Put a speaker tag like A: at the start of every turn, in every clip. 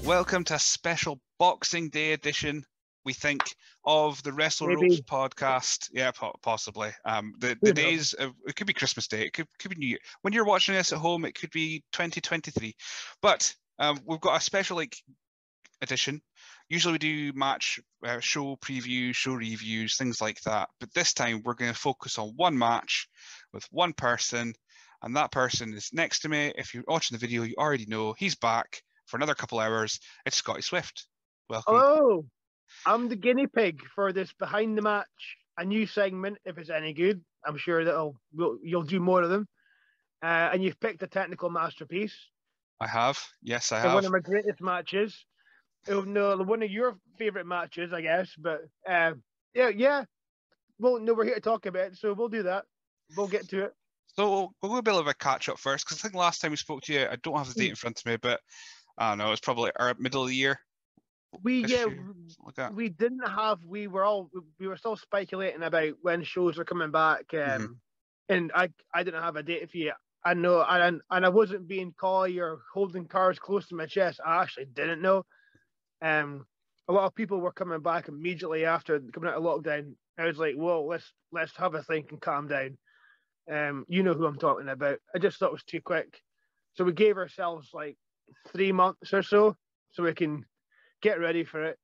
A: welcome to a special Boxing Day edition, we think, of the Wrestle
B: Maybe.
A: Ropes podcast. Yeah, possibly. The days of, it could be Christmas Day, it could be New Year. When you're watching this at home, it could be 2023. But we've got a special edition. Usually we do match show previews, show reviews, things like that. But this time we're going to focus on one match with one person, and that person is next to me. If you're watching the video, you already know he's back for another couple hours. It's Scotty Swift. Welcome.
B: Oh, I'm the guinea pig for this behind the match, a new segment. If it's any good, I'm sure that you'll do more of them. And you've picked a technical masterpiece.
A: I have. Yes, I
B: So
A: have.
B: one of my greatest matches. No, one of your favorite matches, I guess. But yeah. Well, no, we're here to talk about it, so we'll do that. We'll get to it.
A: So we'll go a bit of a catch up first, because I think last time we spoke to you, I don't have the date in front of me, but I don't know, it's probably our middle of the year.
B: We didn't have. We were still speculating about when shows were coming back, and I didn't have a date for you. I know, and I wasn't being coy or holding cards close to my chest. I actually didn't know. A lot of people were coming back immediately after coming out of lockdown. I was like, "Whoa, let's have a think and calm down." You know who I'm talking about. I just thought it was too quick, so we gave ourselves like 3 months or so we can get ready for it,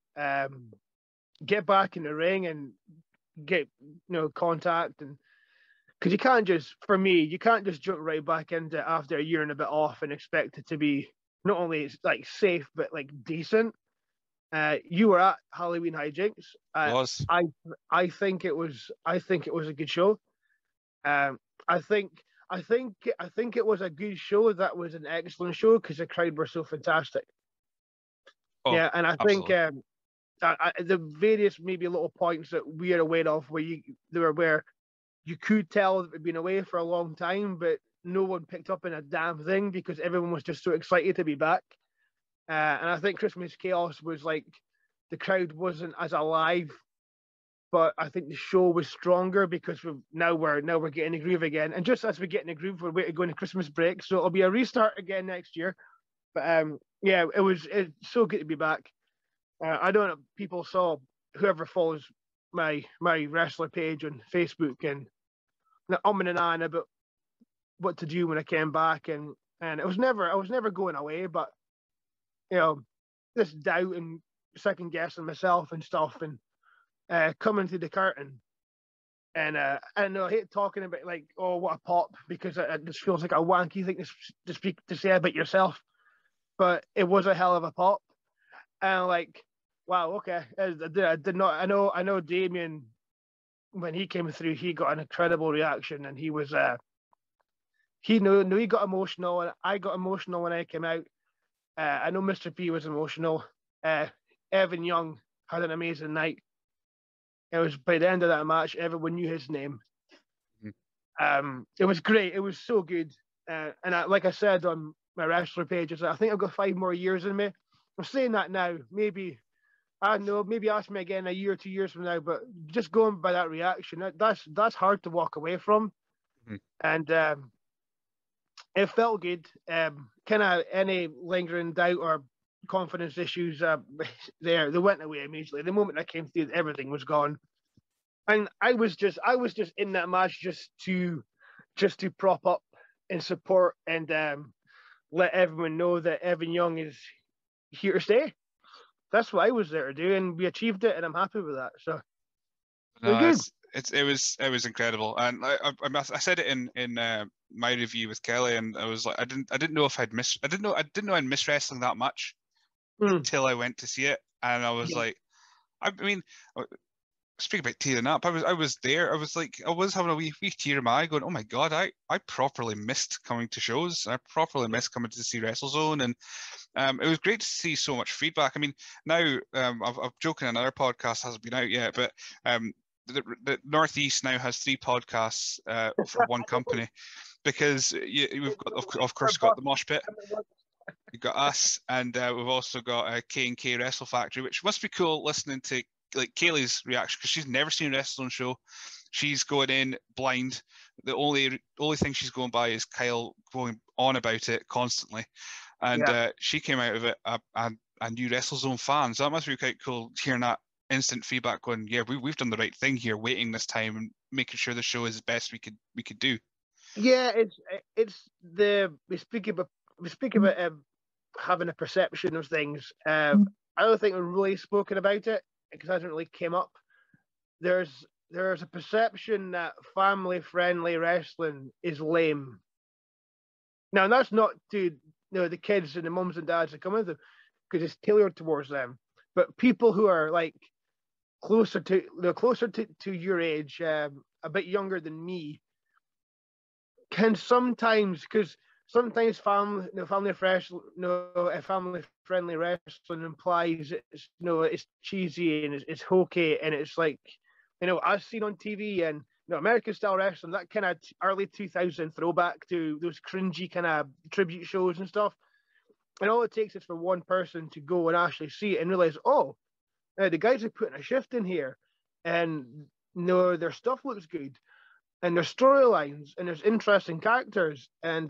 B: get back in the ring and get contact, and because you can't just jump right back into it after a year and a bit off and expect it to be not only like safe but like decent. You were at Halloween Hijinks.
A: Was.
B: I think it was a good show. I think it was a good show. That was an excellent show because the crowd were so fantastic.
A: Oh,
B: yeah, and I
A: absolutely.
B: think the various maybe little points that we are aware of where you could tell that we'd been away for a long time, but no one picked up on a damn thing because everyone was just so excited to be back. And I think Christmas Chaos was like the crowd wasn't as alive, but I think the show was stronger because we're getting a groove again. And just as we get in a groove, we're waiting to go into Christmas break, so it'll be a restart again next year. But yeah, it's so good to be back. I don't know if people saw, whoever follows my wrestler page on Facebook, and umming and ahhing about what to do when I came back, and I was never going away, but this doubt and second guessing myself and stuff, and coming through the curtain, and I don't know, I hate talking about like, oh, what a pop, because it just feels like a wanky thing to say about yourself, but it was a hell of a pop, and like, wow, okay, I did not. I know Damien, when he came through, he got an incredible reaction, and he was he got emotional, and I got emotional when I came out. I know Mr. P was emotional. Evan Young had an amazing night. It was by the end of that match, everyone knew his name. It was great. It was so good. And like I said on my wrestler pages, I think I've got 5 more years in me. I'm saying that now. Maybe, I don't know, maybe ask me again a year or 2 years from now, but just going by that reaction, that's hard to walk away from. And it felt good. Kind of any lingering doubt or confidence issues they went away immediately. The moment I came through, everything was gone. And I was just in that match just to prop up and support and let everyone know that Evan Young is here to stay. That's what I was there to do, and we achieved it, and I'm happy with that. So good.
A: It was incredible, and I said it in my review with Kelly, and I was like, I didn't know I'd missed wrestling that much until I went to see it, and I was like, I mean, speak about tearing up. I was there. I was like, I was having a wee tear in my eye, going, oh my god, I properly missed coming to shows. I properly missed coming to see WrestleZone, and it was great to see so much feedback. I mean, now I've joking, another podcast hasn't been out yet, but the Northeast now has 3 podcasts for one company, because we've got, of course, got the Mosh Pit. You've got us, and we've also got K&K Wrestle Factory, which must be cool listening to like Kaylee's reaction, because she's never seen a wrestling show. She's going in blind. The only thing she's going by is Kyle going on about it constantly, and she came out of it. a new WrestleZone fan. So that must be quite cool hearing that instant feedback going, yeah, we've done the right thing here, waiting this time and making sure the show is the best we could do.
B: Yeah, we speak about having a perception of things. I don't think we've really spoken about it because it hasn't really came up. There's a perception that family friendly wrestling is lame. Now that's not to the kids and the mums and dads that come with them, because it's tailored towards them. But people who are like closer to your age, a bit younger than me, can sometimes, because sometimes family friendly wrestling implies it's cheesy and it's hokey and it's like as seen on TV and American style wrestling, that kind of early 2000 throwback to those cringy kind of tribute shows and stuff. And all it takes is for one person to go and actually see it and realize, oh, the guys are putting a shift in here, and their stuff looks good, and there's storylines, and there's interesting characters, and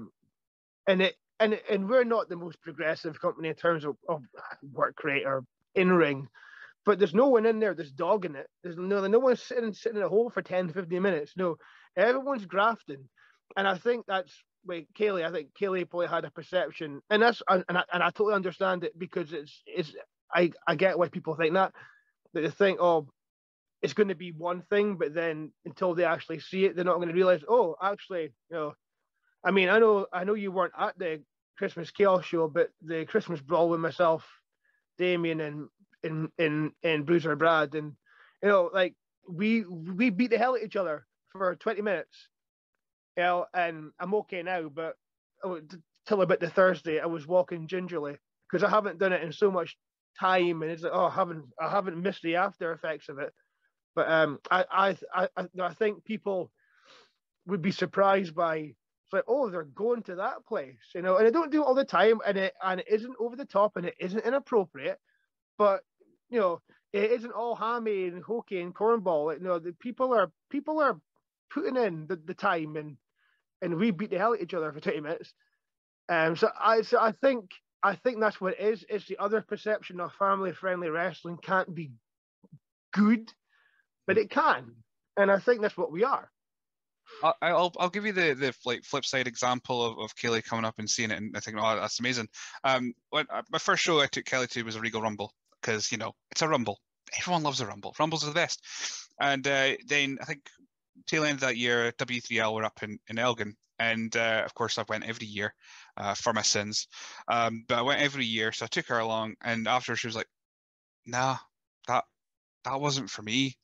B: we're not the most progressive company in terms of work rate or in ring, but there's no one in there that's dogging it. There's no one sitting in a hole for 10, 15 minutes. No, everyone's grafting, and I think that's Kaylee. I think Kaylee probably had a perception, and I totally understand it, because I get why people think that they think, oh, it's going to be one thing, but then until they actually see it, they're not going to realize, oh, actually, I mean, I know you weren't at the Christmas Chaos show, but the Christmas Brawl with myself, Damien, and Bruiser Brad, and like we beat the hell out of each other for 20 minutes. And I'm okay now, but till about the Thursday, I was walking gingerly because I haven't done it in so much time, and it's like, oh, I haven't missed the after effects of it. But I think people would be surprised by, it's like, oh, they're going to that place, and I don't do it all the time, and it isn't over the top, and it isn't inappropriate, but it isn't all hammy and hokey and cornball. The people are putting in the time, and we beat the hell out of each other for 20 minutes. So I think that's what it is. It's the other perception of family friendly wrestling can't be good, but it can, and I think that's what we are.
A: I'll give you the like flip side example of Kelly coming up and seeing it, and I think, oh, that's amazing. My first show I took Kelly to was a Regal Rumble, because it's a Rumble. Everyone loves a Rumble. Rumbles are the best. And then I think tail end of that year, W3L were up in Elgin, and of course I went every year for my sins. But I went every year, so I took her along, and after she was like, "Nah, that wasn't for me.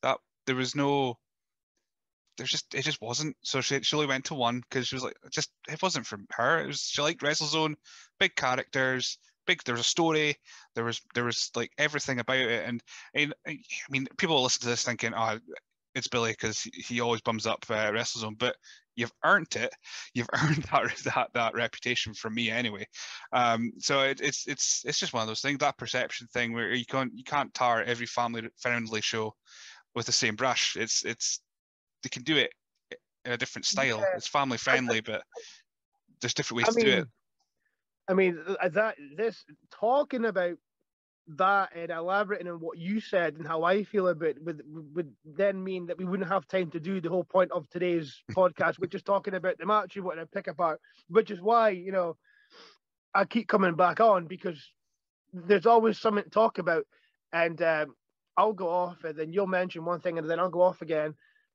A: It just wasn't." So she only went to one because she was like, it wasn't for her. She liked WrestleZone, big characters, there was a story, there was like everything about it, and I mean, people listen to this thinking, oh, it's Billy because he always bums up WrestleZone, but you've earned it. You've earned that reputation from me anyway. So it's just one of those things, that perception thing where you can't tar every family friendly show with the same brush. It's they can do it in a different style. Yeah. It's family friendly, but there's different ways to do it.
B: I mean, talking about that and elaborating on what you said and how I feel about it would then mean that we wouldn't have time to do the whole point of today's podcast, which is talking about the match you want to pick apart, which is why, I keep coming back on, because there's always something to talk about, and I'll go off and then you'll mention one thing and then I'll go off again.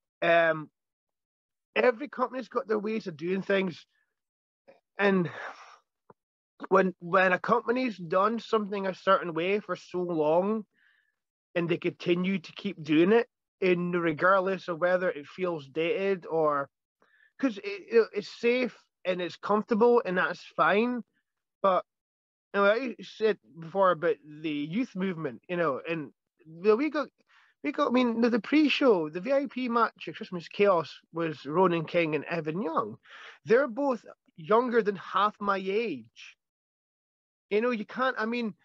B: Every company's got their ways of doing things, and when a company's done something a certain way for so long and they continue to keep doing it, regardless of whether it feels dated or because it's safe and it's comfortable, and that's fine. But I said before about the youth movement, and we got I mean, the pre-show, the VIP match at Christmas Chaos was Ronan King and Evan Young. They're both younger than half my age. You can't, I mean,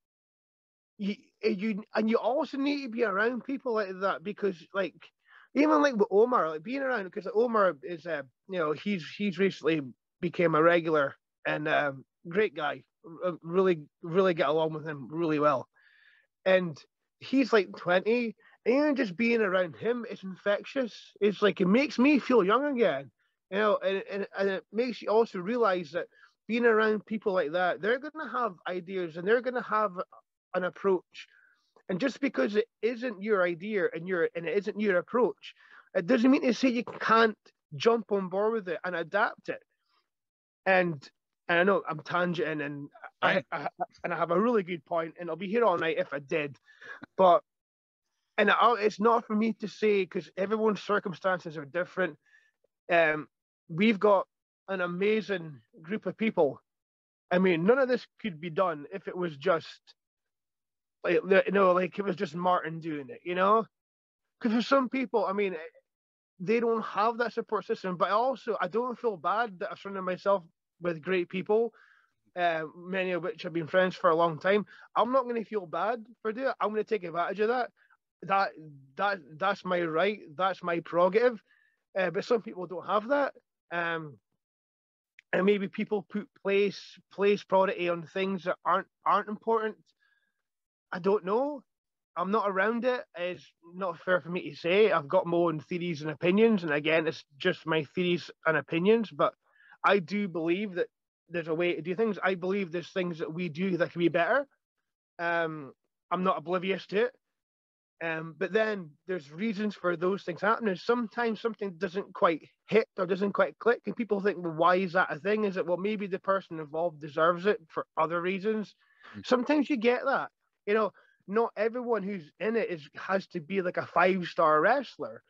B: you also need to be around people like that, because like, even like with Omar, like being around, because Omar is, he's recently became a regular, and great guy. Really, really get along with him really well. And he's like 20, and even just being around him is infectious. It's like it makes me feel young again, and it makes you also realize that being around people like that, they're going to have ideas and they're going to have an approach. And just because it isn't your idea and it isn't your approach, it doesn't mean to say you can't jump on board with it and adapt it. And I know I'm tangenting, and I have a really good point, and I'll be here all night if I did. But it's not for me to say, because everyone's circumstances are different. We've got an amazing group of people. I mean, none of this could be done if it was just like it was just Martin doing it, Because for some people, I mean, they don't have that support system. But also, I don't feel bad that I've surrounded myself with great people, many of which have been friends for a long time. I'm not going to feel bad for doing it. I'm going to take advantage of that. That's my right. That's my prerogative. But some people don't have that. And maybe people put place priority on things that aren't important. I don't know. I'm not around it. It's not fair for me to say. I've got my own theories and opinions, and again, it's just my theories and opinions. But I do believe that there's a way to do things. I believe there's things that we do that can be better. I'm not oblivious to it. But then there's reasons for those things happening. Sometimes something doesn't quite hit or doesn't quite click, and people think, well, why is that a thing? Is it, well, maybe the person involved deserves it for other reasons? Sometimes you get that. Not everyone who's in it has to be like a 5-star wrestler.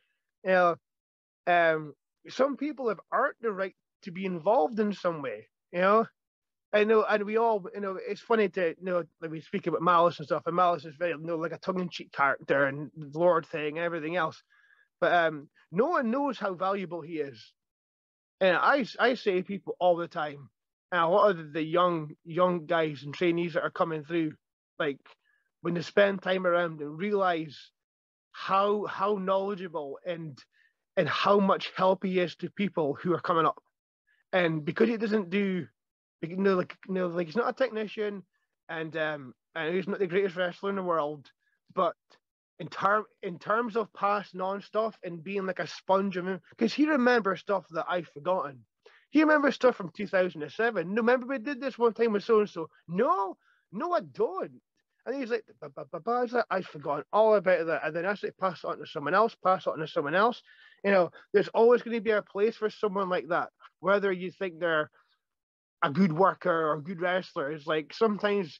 B: Some people have earned the right to be involved in some way. I know, and we all, it's funny to, like we speak about Malice and stuff, and Malice is very, like a tongue-in-cheek character and the Lord thing and everything else. But no one knows how valuable he is. And I say to people all the time, and a lot of the young guys and trainees that are coming through, like, when they spend time around and realize how knowledgeable and how much help he is to people who are coming up. And because he doesn't do, he's not a technician, and he's not the greatest wrestler in the world, but in terms of passing on stuff and being like a sponge of him, because he remembers stuff that I've forgotten. He remembers stuff from 2007. Remember we did this one time with so and so. No, I don't. And he's like, I've forgotten all about that. And then I say, pass it on to someone else, There's always going to be a place for someone like that, whether you think they're a good worker or a good wrestler. It's like sometimes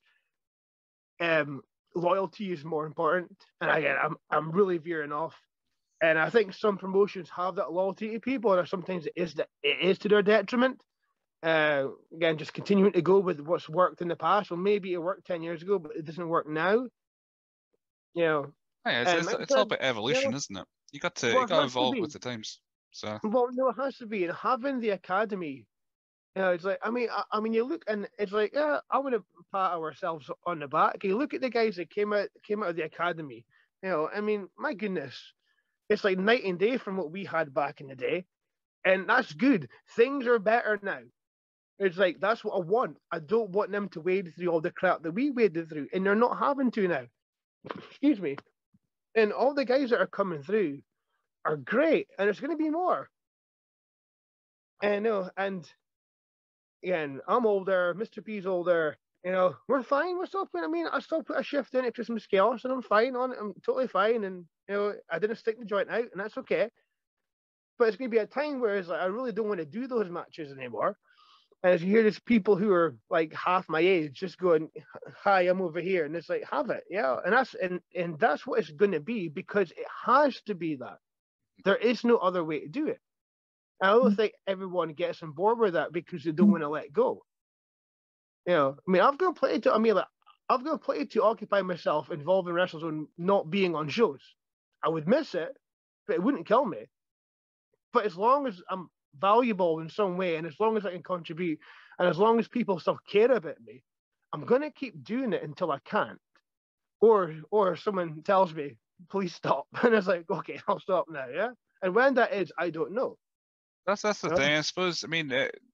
B: loyalty is more important. And again, I'm really veering off. And I think some promotions have that loyalty to people, and sometimes it is to their detriment. Again, just continuing to go with what's worked in the past. Well, maybe it worked 10 years ago, but it doesn't work now.
A: Yeah, it's all about evolution, isn't it? You got to evolve with the times. So
B: well, no, it has to be. And having the academy, it's like I mean, you look and it's like, yeah, I want to pat ourselves on the back. You look at the guys that came out of the academy. I mean, my goodness, it's like night and day from what we had back in the day, and that's good. Things are better now. It's like, that's what I want. I don't want them to wade through all the crap that we waded through, and they're not having to now. Excuse me. And all the guys that are coming through are great, and there's going to be more. And again, I'm older, Mr. P's older, we're fine. We're still putting, I still put a shift in at Christmas Chaos, and I'm fine on it. I'm totally fine, and, I didn't stick the joint out, and that's okay. But it's going to be a time where it's like, I really don't want to do those matches anymore. And as you hear these people who are like half my age just going, hi, I'm over here. And it's like, have it. Yeah. And that's what it's going to be, because it has to be that. There is no other way to do it. And I don't think everyone gets on board with that because they don't want to let go. I've got plenty to occupy myself involved in WrestleZone not being on shows. I would miss it, but it wouldn't kill me. But as long as I'm valuable in some way, and as long as I can contribute, and as long as people still care about me, I'm going to keep doing it until I can't. Or someone tells me, please stop. And it's like, okay, I'll stop now, yeah? And when that is, I don't know.
A: That's the thing, I suppose.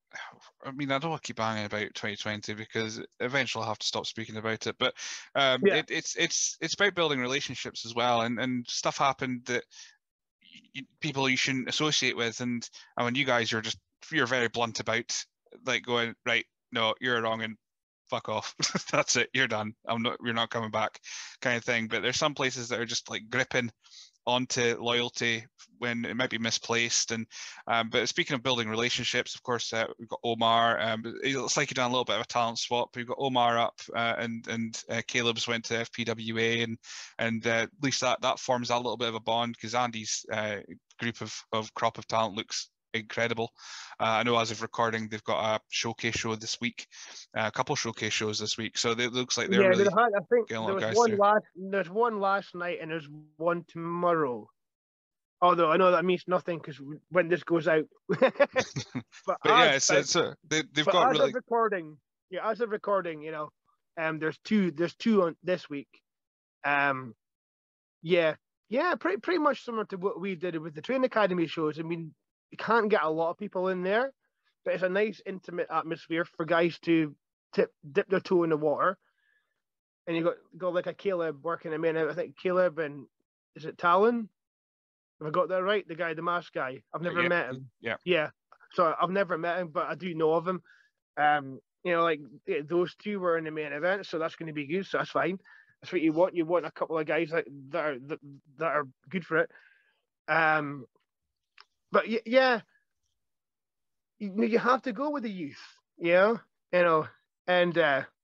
A: I mean, I don't want to keep banging about 2020 because eventually I'll have to stop speaking about it. But it's about building relationships as well, and stuff happened that people you shouldn't associate with, and when you guys you're very blunt about like going right, no, you're wrong, and fuck off. That's it, you're done. You're not coming back, kind of thing. But there's some places that are just like gripping onto loyalty when it might be misplaced. And but speaking of building relationships, of course, we've got Omar. It looks like you've done a little bit of a talent swap. We've got Omar up, and Caleb's went to FPWA, and at least that forms that little bit of a bond, because Andy's group of crop of talent looks incredible. I know as of recording, they've got a showcase show this week, a couple showcase shows this week, so it looks like they're really
B: I think
A: getting a
B: there
A: lot of
B: was
A: guys
B: one
A: through.
B: there's one last night and there's one tomorrow. Although I know that means nothing because when this goes out. But
A: yeah, they've got
B: as
A: really
B: of recording, there's two on this week. Pretty much similar to what we did with the Train Academy shows. I mean, you can't get a lot of people in there, but it's a nice intimate atmosphere for guys to dip their toe in the water. And you got like a Caleb working. I mean, I think Caleb and is it Talon? Have I got that right? The mask guy. I've never met him. Yeah. So I've never met him, but I do know of him. Those two were in the main event, so that's going to be good. So that's fine. That's what you want. You want a couple of guys that are good for it. But yeah, you have to go with the youth. And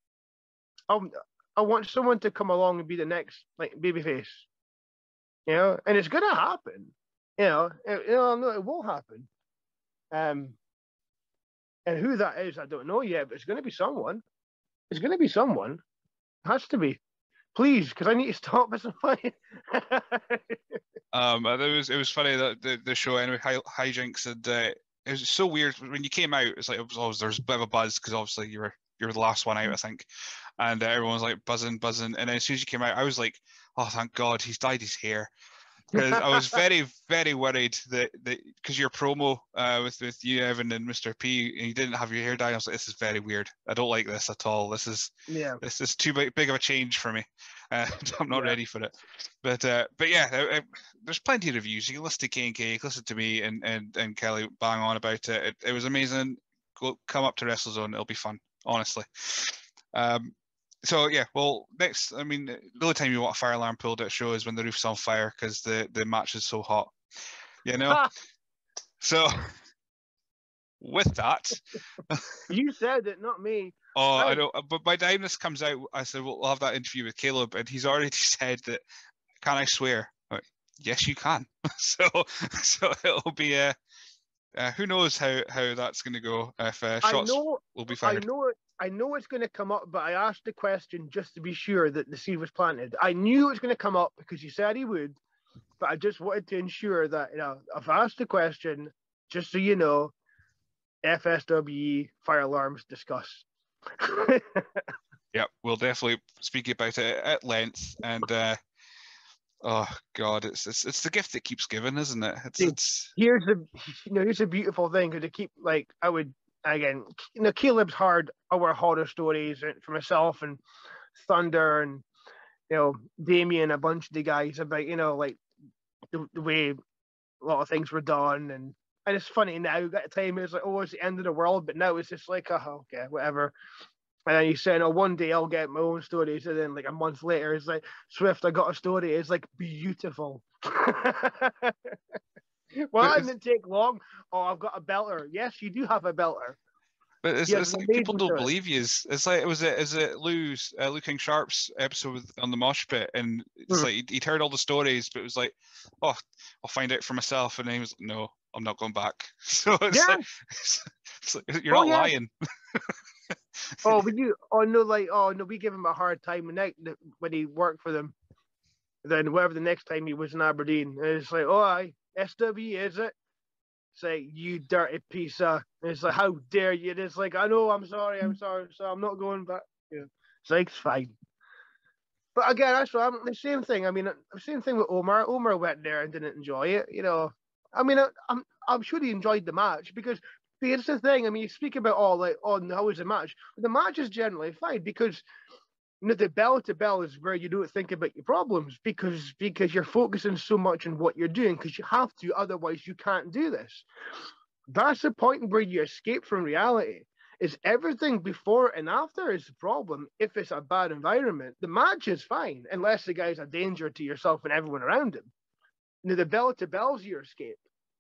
B: I want someone to come along and be the next like babyface. And it's gonna happen. It will happen. And who that is, I don't know yet, but it's gonna be someone. It's gonna be someone. It has to be. Please, because I need to stop missing money.
A: It was funny that the show anyway, hijinks, and it was so weird when you came out. It's like there's a bit of a buzz because obviously you're the last one out, I think, and everyone was like buzzing, and then as soon as you came out, I was like, oh, thank God he's dyed his hair. Because I was very, very worried that because your promo with you, Evan, and Mr. P, and you didn't have your hair dyed. I was like, this is very weird. I don't like this at all. This is too big of a change for me. I'm not ready for it. But yeah, there's plenty of reviews. You can listen to K&K, you can listen to me and Kelly bang on about it. It was amazing. Come up to WrestleZone. It'll be fun, honestly. So yeah, well, next, I mean, the only time you want a fire alarm pulled at a show is when the roof's on fire because the match is so hot, So with that,
B: you said it, not me.
A: Oh, right. I know, but by the time this comes out, I said we'll have that interview with Caleb, and he's already said that. Can I swear? Like, yes, you can. so it'll be who knows how that's going to go if shots will be fired.
B: I know it's going to come up, but I asked the question just to be sure that the seed was planted. I knew it was going to come up because you said he would, but I just wanted to ensure that I've asked the question just so you know. FSWE fire alarms discuss.
A: Yeah, we'll definitely speak about it at length, and oh God, it's the gift that keeps giving, isn't it?
B: Here's a beautiful thing because Caleb's heard our horror stories for myself and Thunder and Damien, a bunch of the guys about the way a lot of things were done, and it's funny now. At the time it was like, oh, it's the end of the world, but now it's just like, oh, okay, whatever. And then you say, no, one day I'll get my own stories, and then like a month later it's like, Swift, I got a story. It's like beautiful. Well, it didn't take long. Oh, I've got a belter. Yes, you do have a belter.
A: But it's like people don't believe you. It's like is it Lou King Sharp's episode on the mosh pit, and it's like he'd heard all the stories, but it was like, oh, I'll find out for myself, and then he was like, no, I'm not going back. So it's like you're not lying.
B: We give him a hard time when he worked for them. Then whatever the next time he was in Aberdeen, and it's like, oh, SW, is it? It's like, you dirty piece of. And it's like, how dare you? And it's like, I know, I'm sorry, so I'm not going back. Yeah. It's like, it's fine. But again, that's the same thing. I mean, the same thing with Omar. Omar went there and didn't enjoy it. I mean, I'm sure he enjoyed the match because Here's the thing. I mean, you speak about how was the match? The match is generally fine because the bell to bell is where you don't think about your problems because you're focusing so much on what you're doing because you have to, otherwise you can't do this. That's the point where you escape from reality. Is everything before and after is the problem. If it's a bad environment, the match is fine unless the guy's a danger to yourself and everyone around him. The bell to bell's your escape.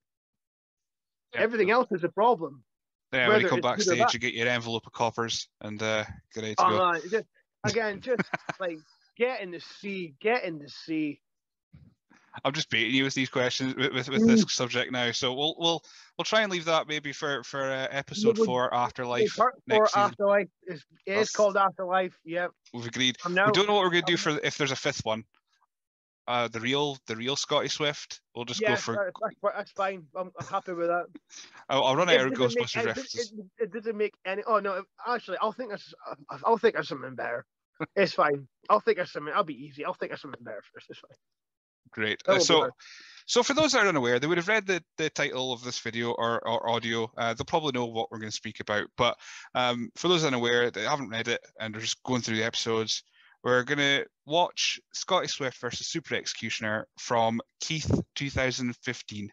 B: Yeah. Everything else is a problem.
A: Yeah, when you come backstage, you get your envelope of coppers and get ready to go.
B: Just like get in the sea.
A: I'm just baiting you with these questions with this subject now, so we'll try and leave that maybe for episode 4, Afterlife.
B: Next season. Afterlife is called Afterlife. Yep.
A: We've agreed. We don't know what we're going to do for if there's a 5th one. The real Scotty Swift. We'll just go for.
B: That's fine. I'm happy with that.
A: I'll run out of Ghostbusters references.
B: It doesn't make any. Oh no! Actually, I'll think of something better. It's fine. I'll think of something. I'll be easy. I'll think of something better first. It's fine.
A: Great. So for those that are unaware, they would have read the title of this video or audio. They'll probably know what we're going to speak about. But for those unaware that haven't read it and are just going through the episodes, we're going to watch Scotty Swift versus Super Executioner from Keith 2015.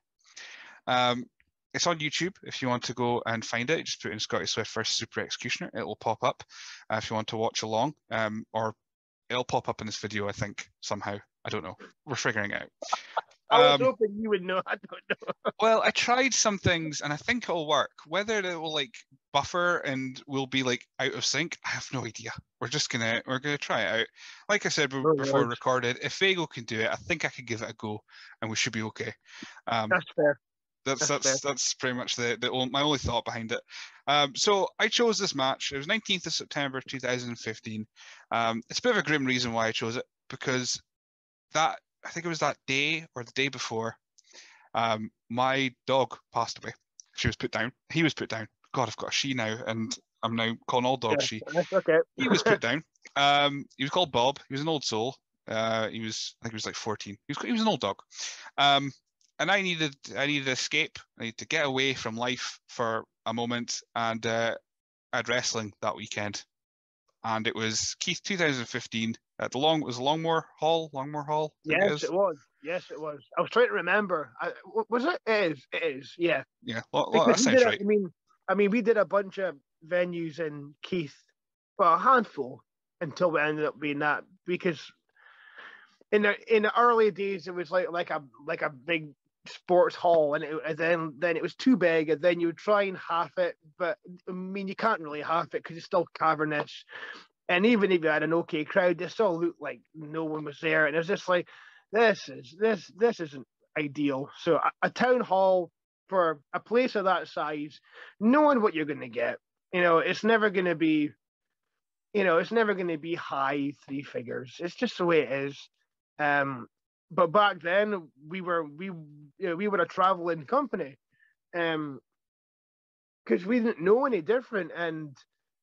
A: It's on YouTube. If you want to go and find it, just put in Scotty Swift versus Super Executioner. It will pop up if you want to watch along, or it'll pop up in this video, I think, somehow. I don't know. We're figuring it out.
B: I was hoping you would know. I don't know.
A: Well, I tried some things, and I think it'll work. Whether it will like buffer and we'll be like out of sync, I have no idea. We're gonna try it out. Like I said before we recorded, if Vago can do it, I think I could give it a go, and we should be okay.
B: That's fair.
A: That's pretty much my only thought behind it. So I chose this match. It was 19th of September 2015. It's a bit of a grim reason why I chose it, because I think it was that day or the day before, my dog passed away. She was put down. He was put down. God, I've got a she now, and I'm now calling all dogs she.
B: Okay.
A: He was put down. He was called Bob. He was an old soul. I think he was like 14. He was an old dog. And I needed escape. I needed to get away from life for a moment, and I had wrestling that weekend. And it was Keith 2015 at Longmore Hall.
B: Yes, it was. I was trying to remember. Was it? It is. Yeah.
A: Yeah. Well, that sounds right.
B: I mean, we did a bunch of venues in Keith, well, a handful, until we ended up being that, because in the early days it was like a big sports hall, and then it was too big, and then you would try and half it, but I mean you can't really half it because it's still cavernous, and even if you had an okay crowd, it still looked like no one was there, and it was just like this isn't ideal. So a town hall for a place of that size, knowing what you're going to get, it's never going to be, high 3 figures. It's just the way it is. But back then we were a traveling company, because we didn't know any different. And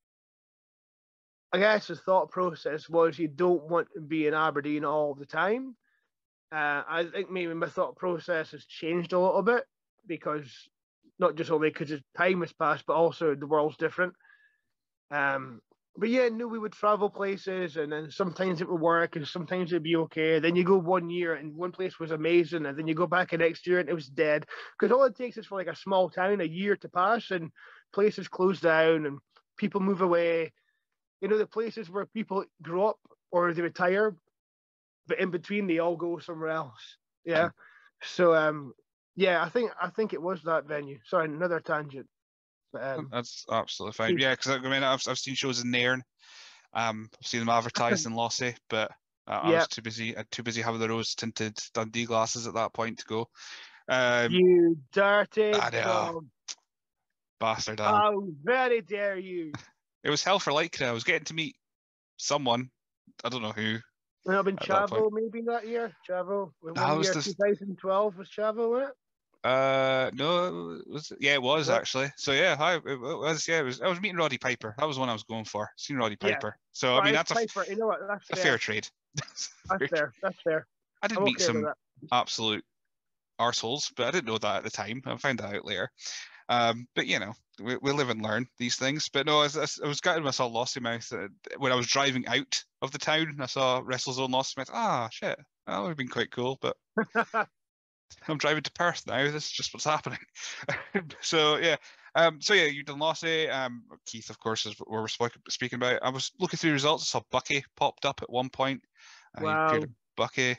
B: I guess the thought process was you don't want to be in Aberdeen all the time. I think maybe my thought process has changed a little bit, because not just only because time has passed, but also the world's different. But yeah, we would travel places, and then sometimes it would work, and sometimes it'd be okay. Then you go 1 year, and one place was amazing, and then you go back the next year, and it was dead. Because all it takes is for like a small town, a year to pass, and places close down, and people move away. The places where people grow up or they retire, but in between they all go somewhere else. Yeah. So yeah, I think it was that venue. Sorry, another tangent. But,
A: that's absolutely fine. Yeah, because I mean, I've seen shows in Nairn. I've seen them advertised in Lossy, but I was too busy. Having the rose tinted Dundee glasses at that point to go.
B: You dirty
A: dog. Bastard.
B: How very dare you!
A: It was hell for Lycra. I was getting to meet someone. I don't know who.
B: Would it have been Chavo maybe that year? Chavo? 2012 was Chavo, wasn't it?
A: No, it was actually. So yeah, I was meeting Roddy Piper. That was the one I was going for. Seen Roddy Piper. So I mean that's
B: Piper. You know what? That's
A: a fair trade.
B: That's fair.
A: I did meet some absolute arseholes, but I didn't know that at the time. I found that out later. But we live and learn these things. But no, I was gutted when I saw Lossy Mouth when I was driving out of the town and I saw WrestleZone Lossy Mouth. Ah, shit, that would have been quite cool. But I'm driving to Perth now. This is just what's happening. So yeah. You've done Lossy. Keith, of course, is what we're speaking about. I was looking through the results. I saw Bucky popped up at one point. You appeared at Bucky.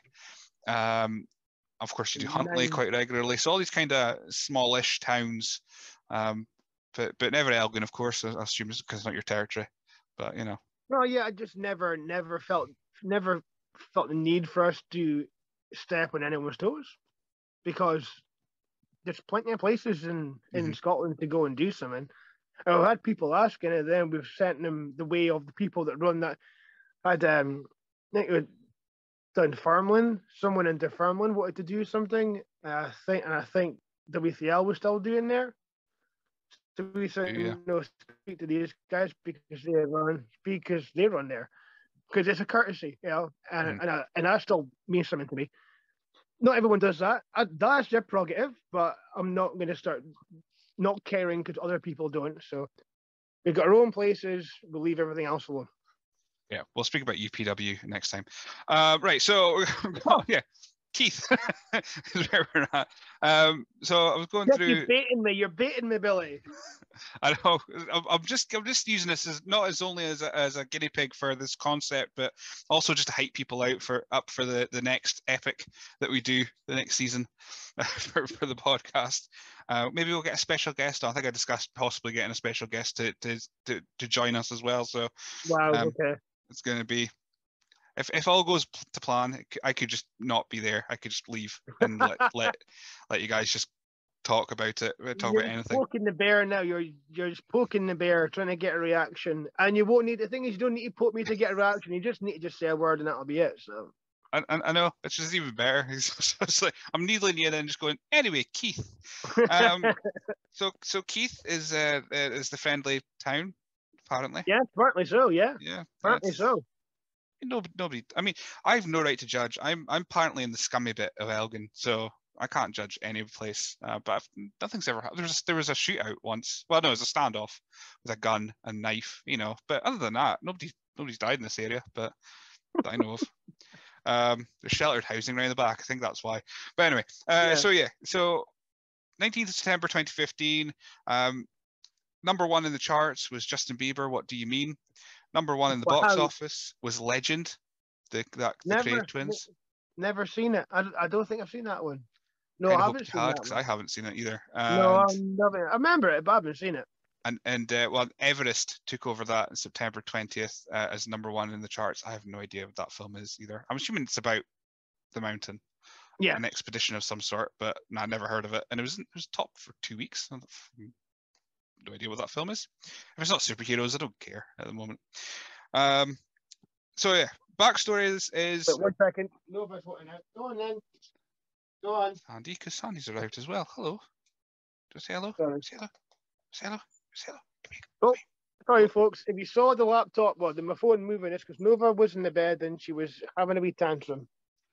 A: Of course, you do Huntly quite regularly. So all these kind of smallish towns, but never Elgin, of course. I assume it's because it's not your territory. But you know.
B: Well, yeah, I just never felt the need for us to step on anyone's toes, because there's plenty of places in Scotland to go and do something. I've had people asking it, then we've sent them the way of the people that run that. Had I think it was done Dunfermline. Someone in Dunfermline wanted to do something. I think WCL was still doing there. So we said, speak to these guys because they run there. Because it's a courtesy, and that still means something to me. Not everyone does that. That's their prerogative, but I'm not going to start not caring because other people don't. So we've got our own places. We'll leave everything else alone.
A: Yeah, we'll speak about UPW next time. Right, so yeah, Keith is where we're at. So I was going through.
B: You're baiting me, Billy.
A: I know. I'm just using this as not as only as a guinea pig for this concept, but also just to hype people out for the next epic that we do the next season for the podcast. Maybe we'll get a special guest on. I think I discussed possibly getting a special guest to join us as well. So
B: wow, okay.
A: It's going to be, if all goes to plan, I could just not be there. I could just leave and let you guys just talk about it. Talk about anything.
B: Poking the bear now. You're just poking the bear, trying to get a reaction, and you won't need. The thing is, you don't need to poke me to get a reaction. You just need to just say a word, and that'll be it. So.
A: I know, it's just even better. It's like I'm needling you in and just going. Anyway, Keith. So Keith is the friendly town. Apparently.
B: Yeah, apparently so. Yeah.
A: Yeah.
B: Apparently so.
A: Nobody. I mean, I have no right to judge. I'm apparently in the scummy bit of Elgin, so I can't judge any place. But nothing's ever happened. There was a shootout once. Well, no, it was a standoff with a gun and knife. But other than that, nobody's died in this area. But that I know of. There's sheltered housing around the back. I think that's why. But anyway, So 19th of September 2015. Number one in the charts was Justin Bieber, What Do You Mean? Number one in the box office was Legend, the Craig twins.
B: Never seen it. I don't think I've seen that one. No, I haven't seen that
A: because I haven't seen it either.
B: No, I remember it, but I haven't seen it.
A: And Everest took over that on September 20th as number one in the charts. I have no idea what that film is either. I'm assuming it's about the mountain.
B: Yeah.
A: An expedition of some sort, but I never heard of it. And it was top for 2 weeks. No idea what that film is. If it's not superheroes, I don't care at the moment. So yeah, backstory is.
B: Wait 1 second. Nobody's voting out. Go on then. Go on.
A: Sandy, because Sandy's arrived as well. Hello. Do I say hello? Say hello. Say hello. Say hello.
B: Oh, sorry, folks. If you saw the laptop, my phone moving, it's because Nova was in the bed and she was having a wee tantrum.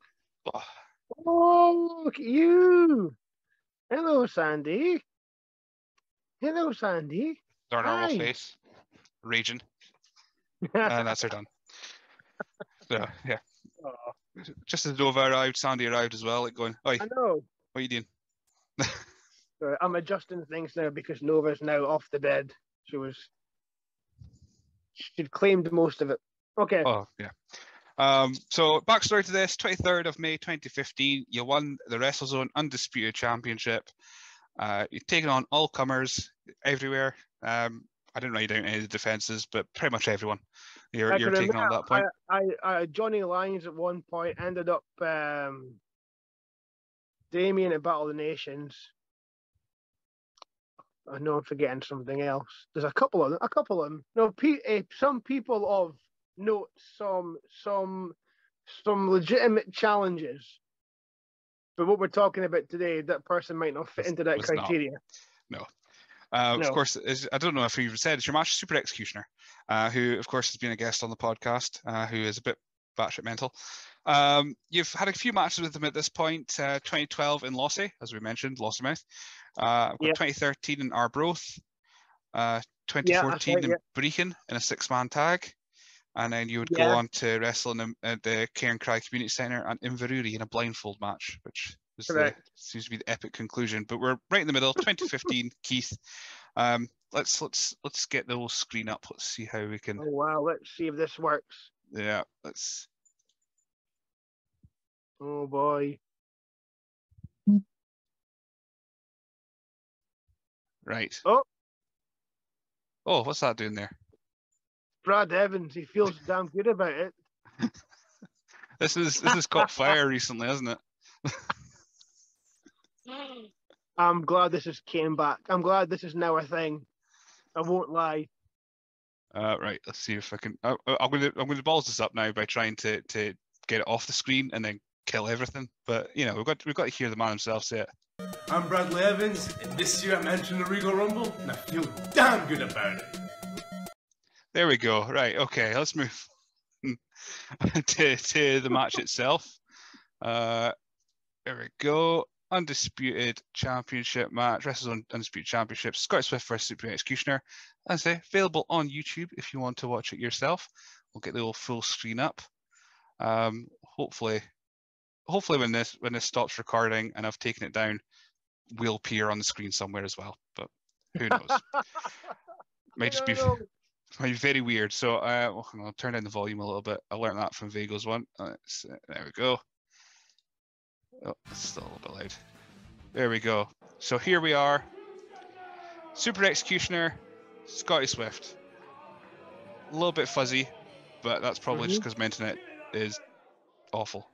B: Oh, look at you. Hello, Sandy. Hello, Sandy.
A: Our normal face. Raging. And that's her done. So, yeah. Oh. Just as Nova arrived, Sandy arrived as well, like going, oi,
B: I know.
A: What are you doing?
B: Sorry, I'm adjusting things now because Nova's now off the bed. She'd claimed most of it. Okay.
A: Oh, yeah. So backstory to this, 23rd of May 2015, you won the WrestleZone Undisputed Championship. You're taking on all comers everywhere. I didn't write down any of the defenses, but pretty much everyone you're taking on at that point.
B: Johnny Lyons at one point ended up Damien at Battle of the Nations. I know I'm forgetting something else. There's a couple of them. No, some people of note, some legitimate challenges. But what we're talking about today, that person might not fit into that criteria.
A: No. Of course, I don't know if we even said, it's your match Super Executioner, who, of course, has been a guest on the podcast, who is a bit batshit mental. You've had a few matches with him at this point. 2012 in Lossy, as we mentioned, Lossy Mouth. 2013 in Arbroath. 2014
B: yeah.
A: in Brecon in a 6-man tag. And then you would go
B: Yeah.
A: on to wrestle at the Cairn Cry Community Centre and Inverurie in a blindfold match, which was seems to be the epic conclusion. But we're right in the middle, 2015, Keith. Let's get the whole screen up. Let's see how we can.
B: Oh wow, let's see if this works.
A: Yeah, let's.
B: Oh boy.
A: Right.
B: Oh,
A: What's that doing there?
B: Brad Evans, he feels damn good about it.
A: This has caught fire recently, hasn't it?
B: I'm glad this has came back. I'm glad this is now a thing. I won't lie.
A: Right. Let's see if I can. I'm going to balls this up now by trying to get it off the screen and then kill everything. But you know, we've got to hear the man himself say it.
C: I'm Bradley Evans, and this year I'm entering the Regal Rumble, and I feel damn good about it.
A: There we go. Right. Okay. Let's move to the match itself. There we go. Undisputed Championship match. Wrestle Undisputed Championship. Scotty Swift versus Supreme Executioner. As I say, available on YouTube if you want to watch it yourself. We'll get the old full screen up. Hopefully when this stops recording and I've taken it down, will appear on the screen somewhere as well. But who knows? Might just be very weird. So I'll turn down the volume a little bit. I learned that from Vago's one. There we go. Oh, it's still a little bit loud. There we go. So here we are. Super Executioner, Scotty Swift. A little bit fuzzy, but that's probably just because my internet is awful.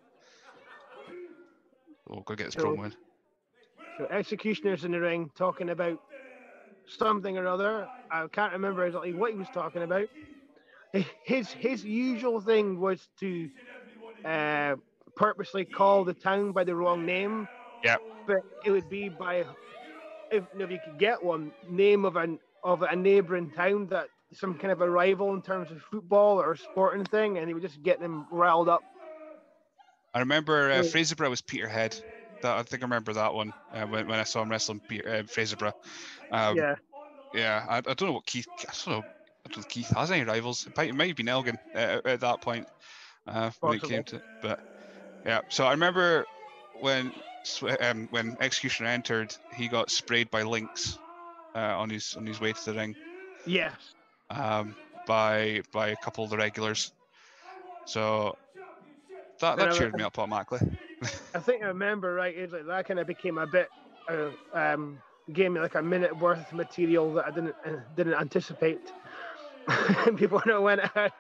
A: Oh, go get this promo in.
B: So Executioner's in the ring talking about something or other. I can't remember exactly what he was talking about. His usual thing was to purposely call the town by the wrong name.
A: Yeah.
B: But it would be by if you could get one name of a neighbouring town that some kind of a rival in terms of football or sporting thing, and he would just get them riled up.
A: I remember Fraserburgh was Peterhead. I think I remember that one when I saw him wrestling Fraserburgh. Yeah, I don't know what Keith. I don't know if Keith has any rivals. It might have been Elgin at that point when it came to. But yeah, so I remember when Executioner entered, he got sprayed by Lynx on his way to the ring.
B: Yes.
A: By a couple of the regulars. So that cheered me up automatically.
B: I think I remember right. It's like that kind of became a bit, gave me like a minute worth of material that I didn't anticipate. People know when.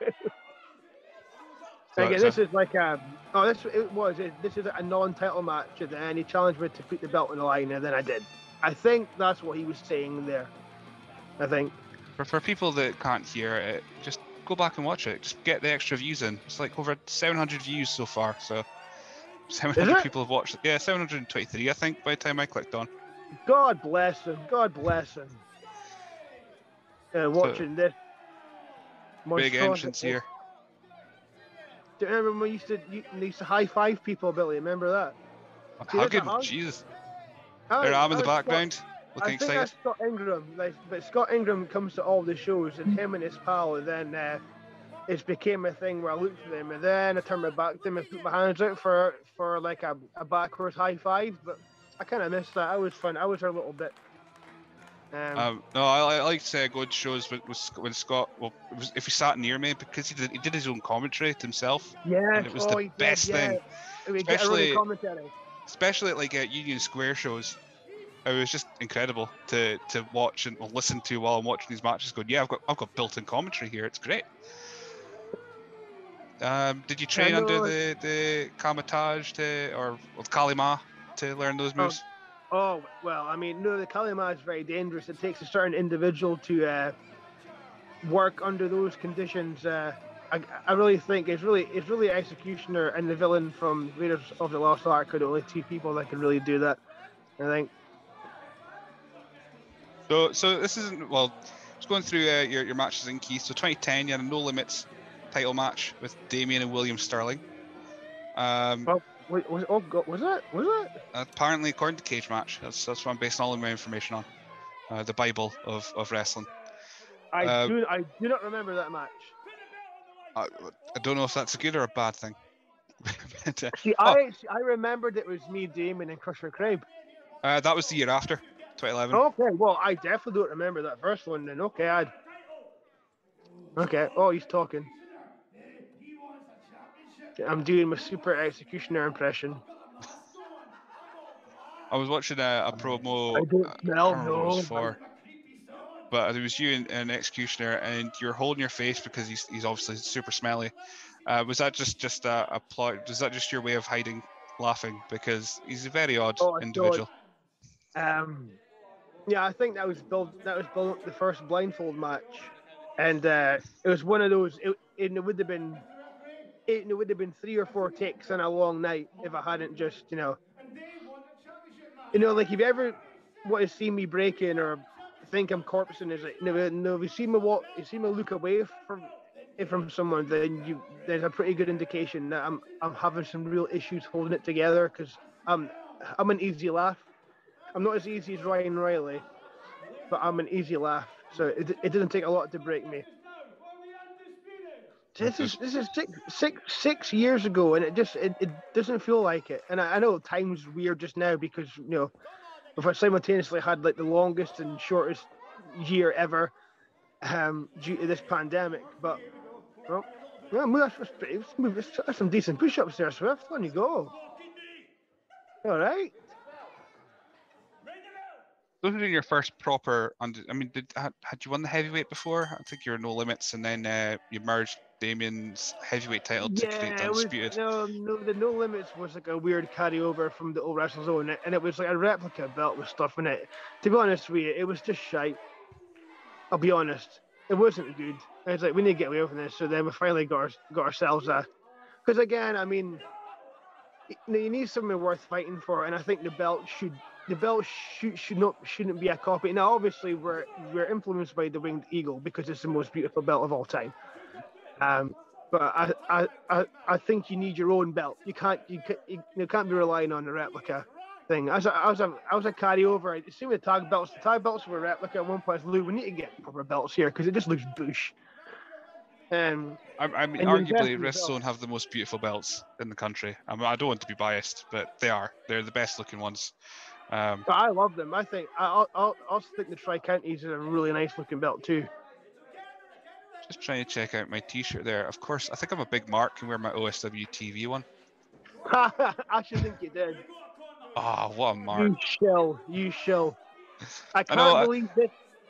B: Again, this is like this is a non-title match, and he challenged me to put the belt on the line, and then I did. I think that's what he was saying there. I think.
A: For people that can't hear it, just go back and watch it. Just get the extra views in. It's like over 700 views so far. So 700 people have watched it. Yeah, 723, I think, by the time I clicked on.
B: God bless him. God bless him. Watching this.
A: Big entrance here.
B: Do you remember when we used to high five people, Billy? Remember that?
A: Hugging, Jesus. Their arm in the background. Looking excited.
B: That's Scott Ingram, but Scott Ingram comes to all the shows, and him and his pal, and then it became a thing where I looked at them, and then I turned my back to them and put my hands out for like a backwards high five. But I kind of missed that. That was fun. I was there a little bit.
A: No, I liked going to shows when Scott. Well, if he sat near me, because he did his own commentary to himself.
B: Yeah,
A: and it was the best thing. Especially at like Union Square shows. It was just incredible to watch and listen to while I'm watching these matches. Going, yeah, I've got built-in commentary here. It's great. Did you train under the Kamatage or Kalima to learn those moves?
B: Oh well, I mean, no, the Kalima is very dangerous. It takes a certain individual to work under those conditions. I really think it's really Executioner and the villain from Raiders of the Lost Ark are the only two people that can really do that. I think.
A: So this isn't just going through your matches in Keith. So 2010, you had a No Limits title match with Damien and William Sterling.
B: Was it?
A: Apparently, according to Cage Match, that's what I'm basing all of my information on. The Bible of wrestling.
B: I do not remember that match.
A: I don't know if that's a good or a bad thing. But,
B: See, I remembered it was me, Damon, and Crusher Craig.
A: that was the year after, 2011.
B: Okay, well, I definitely don't remember that first one then. Okay, oh, he's talking. I'm doing my Super Executioner impression.
A: I was watching a promo.
B: I don't smell,
A: I can't remember what it was for. But it was you and Executioner, and you're holding your face because he's obviously super smelly. Was that just a plot? Was that just your way of hiding laughing? Because he's a very odd individual.
B: Yeah, I think that was the first blindfold match, and it was one of those. It would have been 3 or 4 takes in a long night if I hadn't just like if you ever want to see me breaking or think I'm corpsing, is like if you see me look away from someone, then there's a pretty good indication that I'm having some real issues holding it together, because I'm an easy laugh. I'm not as easy as Ryan Riley, but I'm an easy laugh, so it doesn't take a lot to break me. This is 6 years ago, and it doesn't feel like it. And I know time's weird just now because we've simultaneously had like the longest and shortest year ever due to this pandemic. But that's some decent push-ups there, Swift. On you go. All right.
A: Those were your first proper. I mean, had you won the heavyweight before? I think you were No Limits, and then you merged Damien's heavyweight title to create the Undisputed.
B: The No Limits was like a weird carryover from the old Wrestle Zone, and it was like a replica belt with stuff in it. To be honest with you, it was just shite. I'll be honest, it wasn't good. And it's like, we need to get away from this. So then we finally got ourselves a. Because again, I mean, you need something worth fighting for, and I think the belt shouldn't be a copy. Now, obviously, we're influenced by the Winged Eagle because it's the most beautiful belt of all time. But I think you need your own belt. You can't be relying on the replica thing. As a carryover, same with the tag belts. The tag belts were replica at one point. Lou, we need to get proper belts here because it just looks bush.
A: I mean, arguably, Wrestle have the most beautiful belts in the country. I mean, I don't want to be biased, but they're the best looking ones.
B: But I love them. I think I also think the Tri-Counties is a really nice looking belt too.
A: Just trying to check out my T-shirt there. Of course, I think I'm a big Mark and wear my OSW TV one.
B: I should think you did.
A: Oh, what a Mark!
B: You shall. I can't believe this.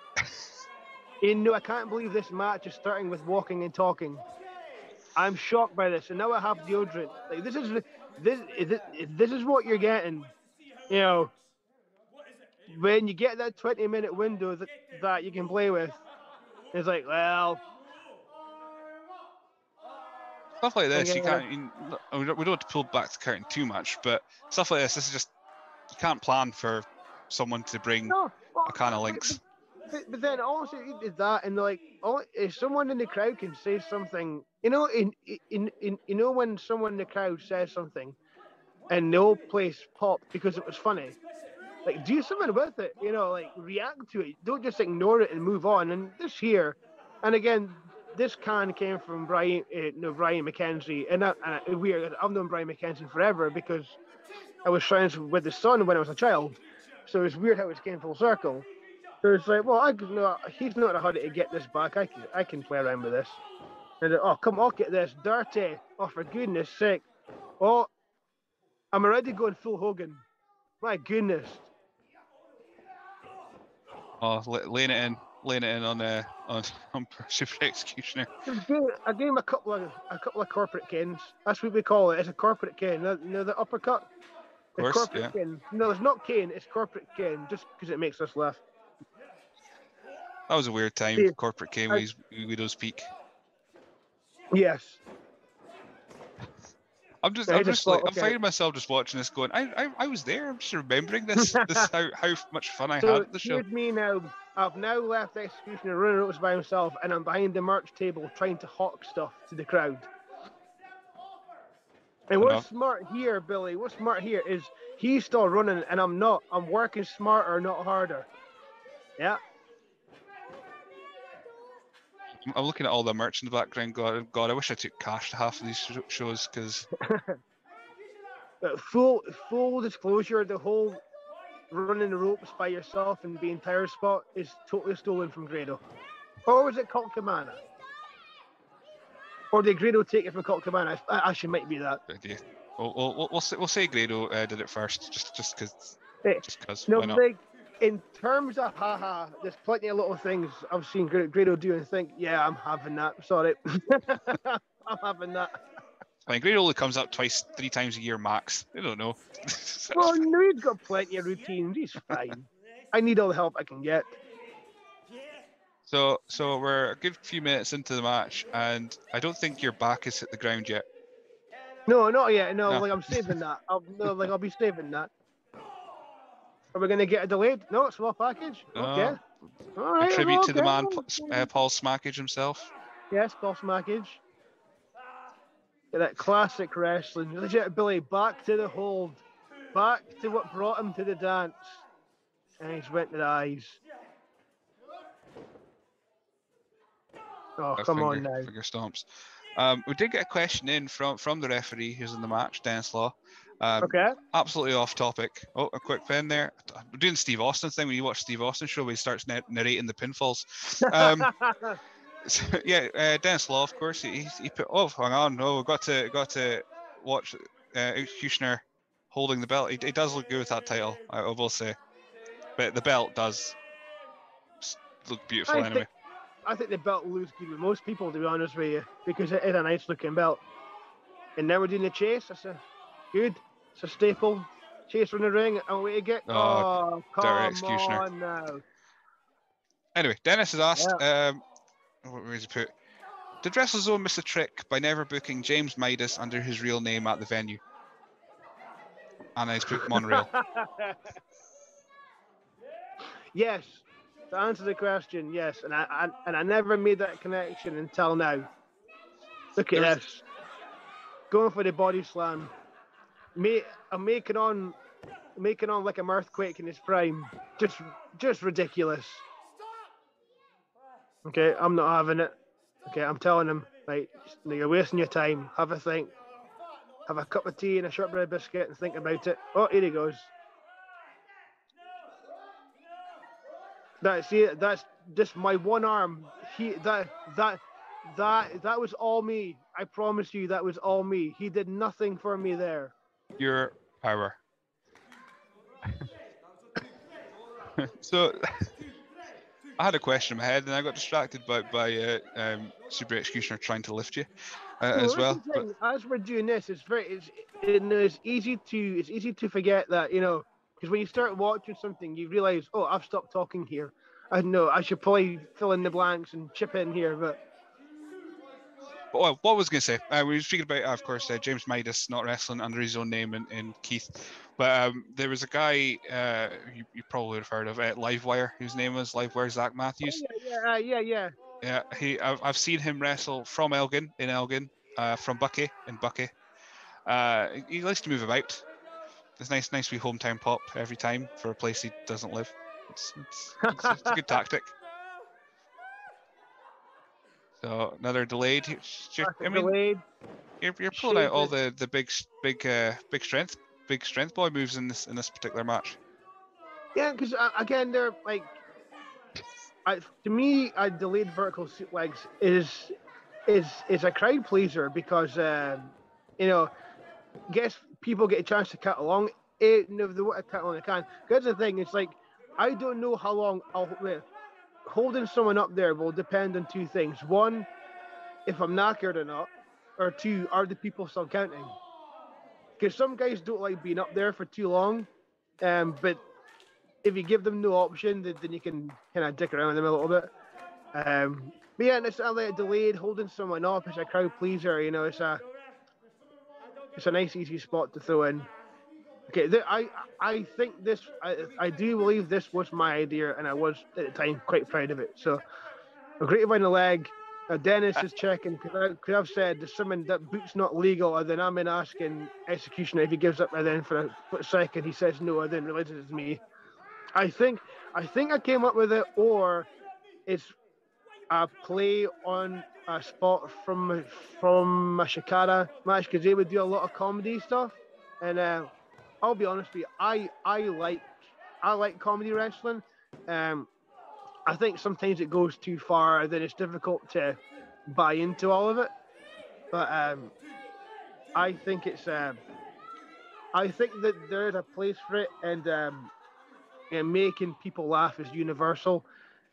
B: I can't believe this match is starting with walking and talking. I'm shocked by this, and now I have deodorant. Like this is what you're getting. When you get that 20-minute window that you can play with, it's like, well,
A: stuff like this. You can't. We don't have to pull back the curtain too much, but stuff like this. This is just, you can't plan for someone to bring a can of Lynx.
B: But then also is that, and like, if someone in the crowd can say something, when someone in the crowd says something, and the whole place popped because it was funny. Like, do something with it, like react to it. Don't just ignore it and move on. And this here, and again, this can came from Brian McKenzie, and weird. I've known Brian McKenzie forever because I was friends with his son when I was a child. So it's weird how it came full circle. So it's like, well, he's not in a hurry to get this back. I can play around with this. And come on, get this dirty. Oh, for goodness sake! Oh, I'm already going full Hogan. My goodness.
A: Oh, laying it in on Super Executioner.
B: I gave him a couple of corporate canes. That's what we call it. It's a corporate cane. The uppercut.
A: Of course, yeah.
B: Cane. No, it's not cane. It's corporate cane. Just because it makes us laugh.
A: That was a weird time. See, corporate cane with Widow's Peak.
B: Yes.
A: I'm finding myself just watching this, going, I was there. I'm just remembering this how much fun I had at the show.
B: Here's me now. I've now left Executioner running ropes by himself, and I'm behind the merch table trying to hawk stuff to the crowd. And what's smart here, Billy? What's smart here is he's still running, and I'm not. I'm working smarter, not harder. Yeah.
A: I'm looking at all the merch in the background. God, I wish I took cash to half of these shows because.
B: Full disclosure, the whole running the ropes by yourself and being tire spot is totally stolen from Grado. Or was it Colt Cabana? Or did Grado take it from Colt Cabana? Actually, might be that.
A: Idea. We'll say Grado did it first, just because.
B: No,
A: why not?
B: like in terms of haha, there's plenty of little things I've seen Grado do and think, yeah, I'm having that. Sorry, I'm having that.
A: I mean, Grado only comes up 3 times a year max. I don't know.
B: Well, no, he's got plenty of routines. He's fine. I need all the help I can get.
A: So we're a good few minutes into the match, and I don't think your back has hit the ground yet.
B: No, not yet. No. Like I'm saving that. I'll be saving that. Are we gonna get a delayed? No, small package. Okay. All right.
A: Tribute to the man, Paul Smackage himself.
B: Yes, Paul Smackage. Yeah, that classic wrestling. Legit Billy back to the hold, back to what brought him to the dance, and he's went to the eyes. Oh, come on now.
A: Finger stomps. We did get a question in from the referee who's in the match, Dennis Law.
B: Okay.
A: Absolutely off topic. Oh, a quick pen there. We're doing Steve Austin thing when you watch Steve Austin show where he starts narrating the pinfalls. So, yeah, Dennis Law, of course. He put. Oh, hang on. No, we've got to watch Executioner holding the belt. He does look good with that title, I will say. But the belt does look beautiful anyway.
B: I think the belt looks good with most people, to be honest with you, because it is a nice looking belt. And now we're doing the chase. That's good. It's a staple. Chase from the ring. And away to get. Oh, come on now.
A: Anyway, Dennis has asked, what was he put? Did WrestleZone miss a trick by never booking James Midas under his real name at the venue? And he's put Monorail.
B: Yes. To answer the question, yes, and I never made that connection until now. Look at this, going for the body slam. I'm making on like an earthquake in his prime. Just ridiculous. Okay, I'm not having it. Okay, I'm telling him, like, you're wasting your time. Have a think. Have a cup of tea and a shortbread biscuit and think about it. Oh, here he goes. That's just my one arm. That was all me. I promise you, that was all me. He did nothing for me there.
A: Your power. So, I had a question in my head, and I got distracted by Super Executioner trying to lift you as well.
B: But as we're doing this, it's easy to forget that, you know. Because when you start watching something, you realize, oh, I've stopped talking here. I know I should probably fill in the blanks and chip in here, but.
A: Well, what was I going to say? We were speaking about, of course, James Midas not wrestling under his own name in Keith. But there was a guy you probably would have heard of, Livewire, whose name was Livewire Zach Matthews.
B: Oh, yeah.
A: Yeah, I've seen him wrestle from Elgin, from Bucky, in Bucky. He likes to move about. It's nice wee hometown pop every time for a place he doesn't live. It's a good tactic. So another delayed. You're pulling out all the big strength boy moves in this particular match.
B: Yeah, because again, they're like, to me, a delayed vertical suplex is a crowd pleaser because you know, guess people get a chance to cut along. If they want to cut along, they can. Because the thing, it's like, I don't know how long holding someone up there will depend on two things. One, if I'm knackered or not, or two, are the people still counting? Because some guys don't like being up there for too long, but if you give them no option, then you can kind of dick around with them a little bit. But yeah, and it's like delayed holding someone up as a crowd pleaser. You know, it's a nice easy spot to throw in. Okay, I think this. I do believe this was my idea, and I was at the time quite proud of it. So, a great on the leg. Dennis is checking because I've said there's something that boot's not legal, and then I'm in asking Executioner if he gives up, and then for a second he says no, I didn't realize it was me. I think I came up with it, or it's a play on a spot from a Shikara match because they would do a lot of comedy stuff, and I'll be honest with you, I like comedy wrestling. I think sometimes it goes too far, then it's difficult to buy into all of it. But I think it's I think that there is a place for it, and making people laugh is universal.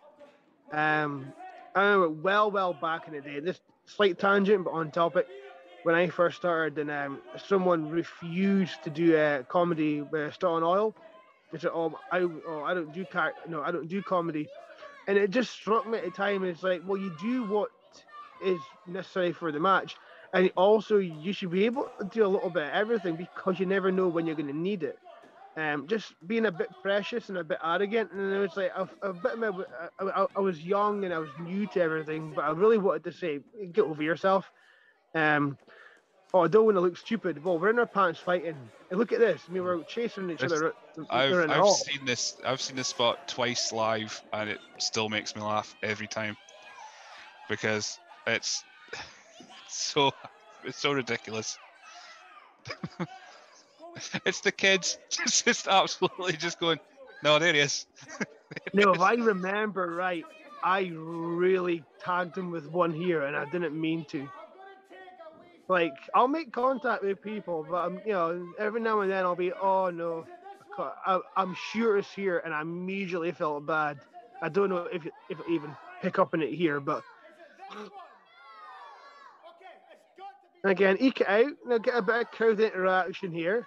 B: I remember well back in the day. This slight tangent, but on topic. When I first started, and someone refused to do comedy with Starting Oil. They said, I don't do I don't do comedy," and it just struck me at the time. It's like, well, you do what is necessary for the match, and also you should be able to do a little bit of everything because you never know when you're going to need it. Just being a bit precious and a bit arrogant, and it was like I was young and I was new to everything, but I really wanted to say, get over yourself. I don't want to look stupid. Well, we're in our pants fighting, and look at this. I mean, we're chasing each other.
A: I've seen this. I've seen this spot twice live, and it still makes me laugh every time because it's so ridiculous. It's the kids just absolutely just going, no, there he is.
B: No, if I remember right, I really tagged him with one here, and I didn't mean to. Like, I'll make contact with people, but every now and then I'll be, oh no, I'm sure it's here, and I immediately felt bad. I don't know if even pick up on it here, but again, eke it out, get a bit of crowd interaction here.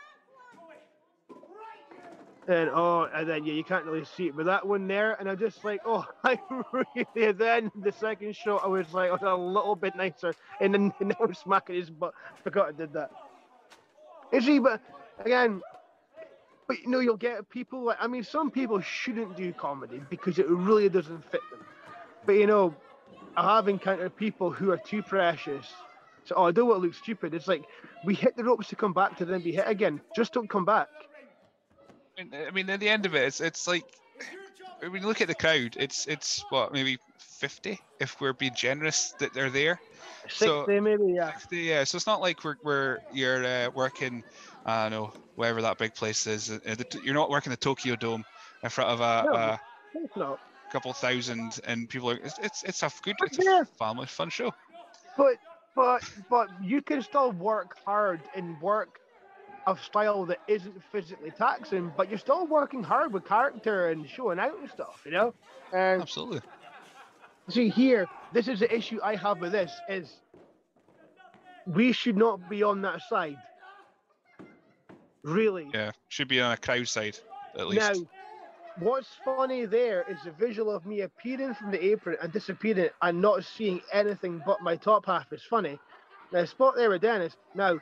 B: And then you can't really see it, but that one there, and I'm just like, I really. Then the second shot, I was like, a little bit nicer, and then now I'm smacking his butt. I forgot I did that. You see, but again, you'll get people like, some people shouldn't do comedy because it really doesn't fit them. But I have encountered people who are too precious. So, I don't want to look stupid. It's like we hit the ropes to come back to then be hit again. Just don't come back.
A: I mean, at the end of it, it's like when you look at the crowd, it's what, maybe 50 if we're being generous that they're there.
B: 60 maybe, yeah.
A: 60, yeah. So it's not like you're working, I don't know, wherever that big place is. You're not working the Tokyo Dome in front of a couple thousand, and people are. It's a family fun show.
B: But you can still work hard and work a style that isn't physically taxing, but you're still working hard with character and showing out and stuff,
A: Absolutely.
B: See here, this is the issue I have with this, is we should not be on that side. Really.
A: Yeah, should be on a crowd side, at least.
B: Now, what's funny there is the visual of me appearing from the apron and disappearing and not seeing anything but my top half is funny. Now, spot there with Dennis. Now,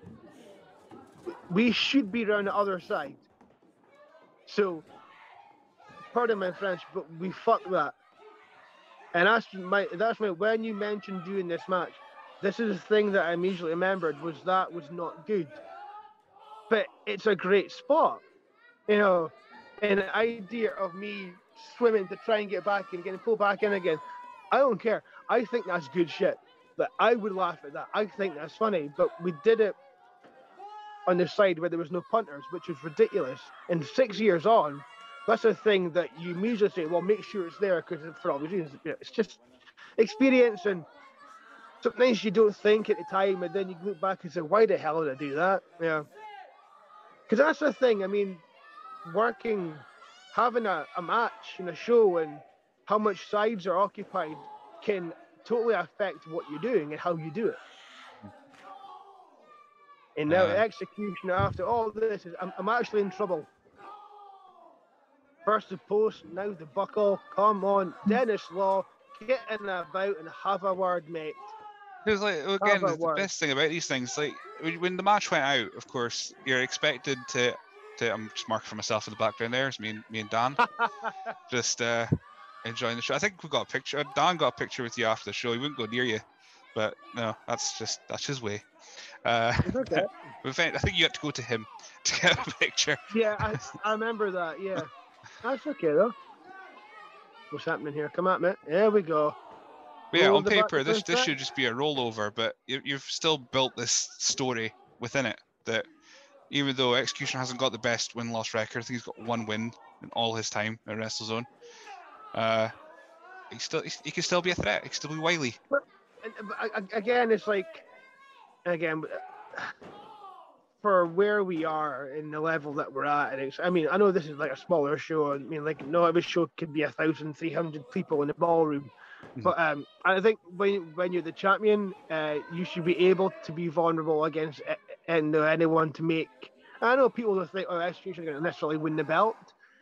B: we should be around the other side. So, pardon my French, but we fucked that. And that's my when you mentioned doing this match, this is the thing that I immediately remembered was not good. But it's a great spot. And the idea of me swimming to try and get back and getting pulled back in again, I don't care. I think that's good shit. But I would laugh at that. I think that's funny. But we did it on the side where there was no punters, which was ridiculous. And 6 years on, that's a thing that you immediately say, well, make sure it's there because for obvious reasons. It's just experience, and sometimes you don't think at the time, and then you look back and say, why the hell did I do that? Yeah. Because that's the thing. Having a match and a show and how much sides are occupied can totally affect what you're doing and how you do it. And now the execution after all this is, I'm actually in trouble. First the post, now the buckle. Come on, Dennis Law, get in and about and have a word, mate.
A: Because again, the best thing about these things, like when the match went out, of course, you're expected to I'm just marking for myself in the background there. It's me and Dan, just enjoying the show. I think we got a picture. Dan got a picture with you after the show. He wouldn't go near you, but no, that's his way.
B: Okay.
A: I think you had to go to him to get a picture.
B: Yeah, I remember that. Yeah, that's okay though. What's happening here? Come at me. There we go.
A: But yeah, on paper, this should just be a rollover, but you've still built this story within it that even though Execution hasn't got the best win-loss record, I think he's got 1 win in all his time at WrestleZone. He can still be a threat. He can still be wily.
B: But again, it's like for where we are in the level that we're at, and I mean, I know this is like a smaller show. I mean, like not every show could be 1,300 people in the ballroom. But I think when you're the champion, you should be able to be vulnerable against anyone to make. I know people will think, "Oh, Execution are going to necessarily win the belt."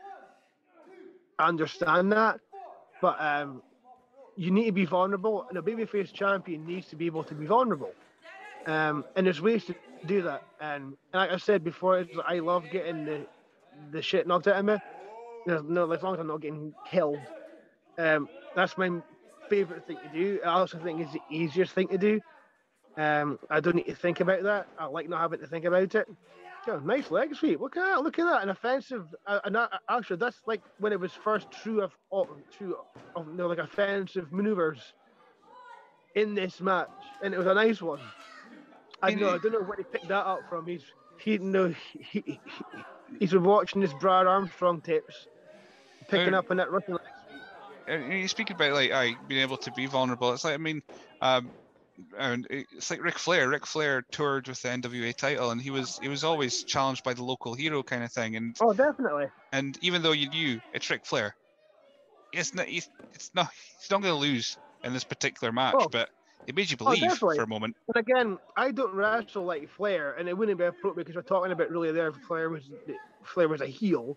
B: I understand that, but you need to be vulnerable, and a babyface champion needs to be able to be vulnerable. And there's ways to do that. And like I said before, I love getting the shit knocked out of me. No, as long as I'm not getting killed. That's my favorite thing to do. I also think it's the easiest thing to do. I don't need to think about that. I like not having to think about it. Oh, nice leg sweep. Look at that. Look at that. An offensive. Actually, that's like when it was first true of like offensive maneuvers in this match, and it was a nice one. I don't know where he picked that up from. He's been watching his Brad Armstrong tapes, picking up on that Russian leg sweep.
A: And you speak about being able to be vulnerable. It's like, I mean, and it's like Ric Flair. Ric Flair toured with the NWA title, and he was always challenged by the local hero kind of thing. And
B: definitely.
A: And even though you knew it's Ric Flair, he's not going to lose in this particular match, but it made you believe for a moment.
B: But again, I don't wrestle like Flair, and it wouldn't be appropriate because we're talking about really there. Flair was a heel,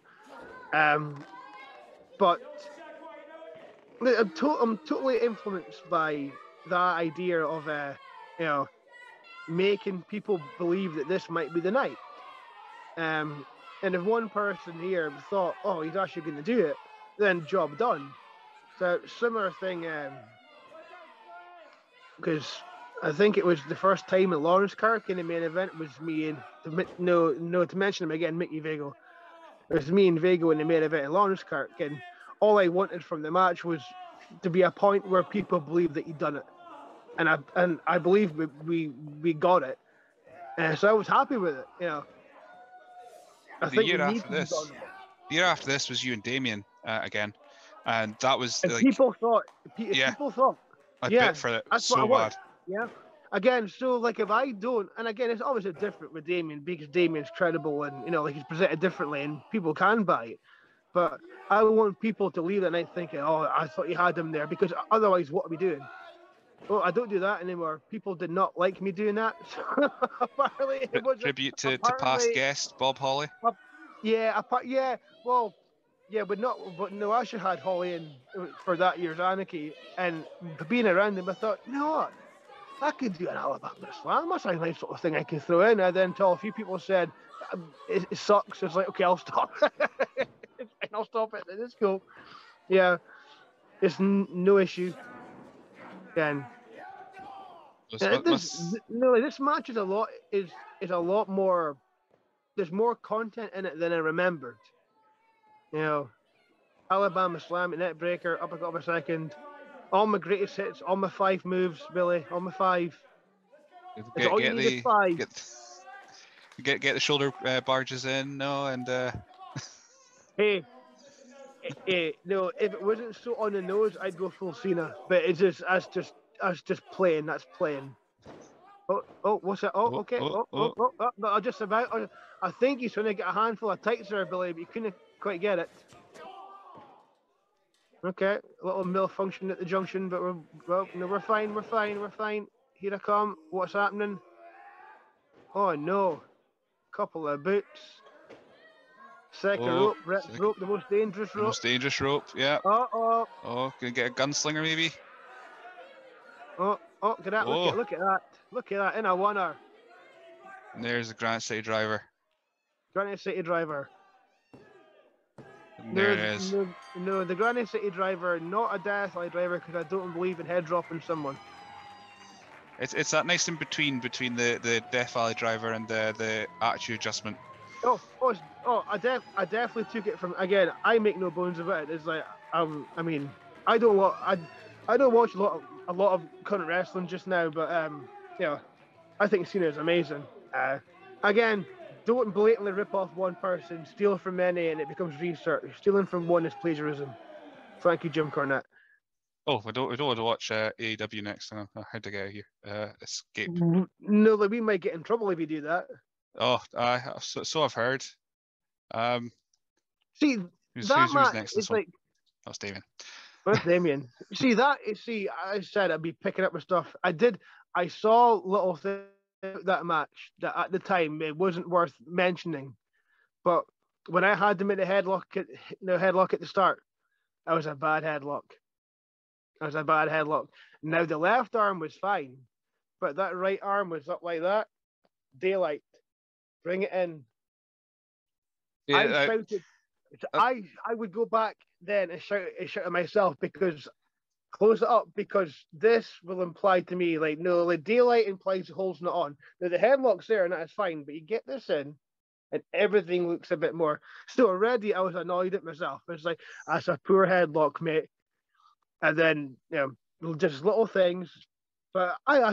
B: but I'm totally influenced by that idea of making people believe that this might be the night. And if one person here thought, "Oh, he's actually going to do it," then job done. So similar thing, because I think it was the first time in Lawrence Kirk in the main event was me and to mention him again, Mickey Vago. It was me and Vago in the main event in Lawrence Kirk, and all I wanted from the match was to be a point where people believed that he'd done it, and I believe we got it, so I was happy with it. I think
A: the year after this was you and Damien again, and that was like
B: people thought
A: I bit for it so bad.
B: Yeah. Again, so like if I don't, and again, it's obviously different with Damien because Damien's credible and like he's presented differently and people can buy it. But I want people to leave that night thinking, "Oh, I thought you had him there," because otherwise, what are we doing? Well, I don't do that anymore. People did not like me doing that. So apparently, it was
A: tribute to past guest Bob Holly.
B: But no, I should had Holly in for that year's Anarchy, and being around him, I thought, you know what, I could do an Alabama Slam. That's a nice sort of thing I can throw in. And then until a few people said it sucks, it's like, okay, I'll stop. I'll stop it. It's cool. Yeah, it's no issue. Again, this match is a lot more. There's more content in it than I remembered. Alabama Slam, net breaker, uppercut of a second. All my greatest hits, all my 5 moves, Billy, all my 5.
A: Get
B: 5.
A: Get the shoulder barges in,
B: Hey, no, if it wasn't so on the nose, I'd go full Cena. But it's just playing. That's playing. Oh, what's that? Oh, okay. No, just about. I think he's trying to get a handful of tights there, Billy, but he couldn't quite get it. Okay, a little malfunction at the junction, but we're fine. Here I come. What's happening? Oh no, couple of boots. Second rope, rope, the most dangerous rope.
A: Most dangerous rope, yeah.
B: Oh,
A: gonna get a gunslinger maybe.
B: Oh, look at that! Look at that! In a oneer.
A: And there's the Granite City Driver. And there it is.
B: No, the Granite City Driver, not a Death Eye Driver, because I don't believe in head dropping someone.
A: It's that nice in between the Death Valley Driver and the attitude adjustment.
B: I definitely took it from, again, I make no bones about it. It's like I mean, I don't want I don't watch a lot of current wrestling just now, but you know, I think Cena is amazing. Again, don't blatantly rip off one person, steal from many, and it becomes research. Stealing from one is plagiarism. Thank you, Jim Cornette.
A: Oh, I don't want to watch AEW next. How to get out of here? Escape.
B: No, like, we might get in trouble if you do that.
A: Oh, so I've heard.
B: See,
A: who's next?
B: It's like
A: that's Damien.
B: Where's Damien? See, I said I'd be picking up with stuff. I saw little things that match that at the time it wasn't worth mentioning, but when I had them in the headlock at the start, that was a bad headlock. Now the left arm was fine, but that right arm was up like that. Daylight, bring it in. Yeah, I shouted. I would go back then and shout at myself, because close it up, because this will imply to me like, no, like daylight implies the hole's not on. Now the headlock's there and that is fine, but you get this in and everything looks a bit more. So already I was annoyed at myself. It's like, that's a poor headlock, mate. And then just little things. But I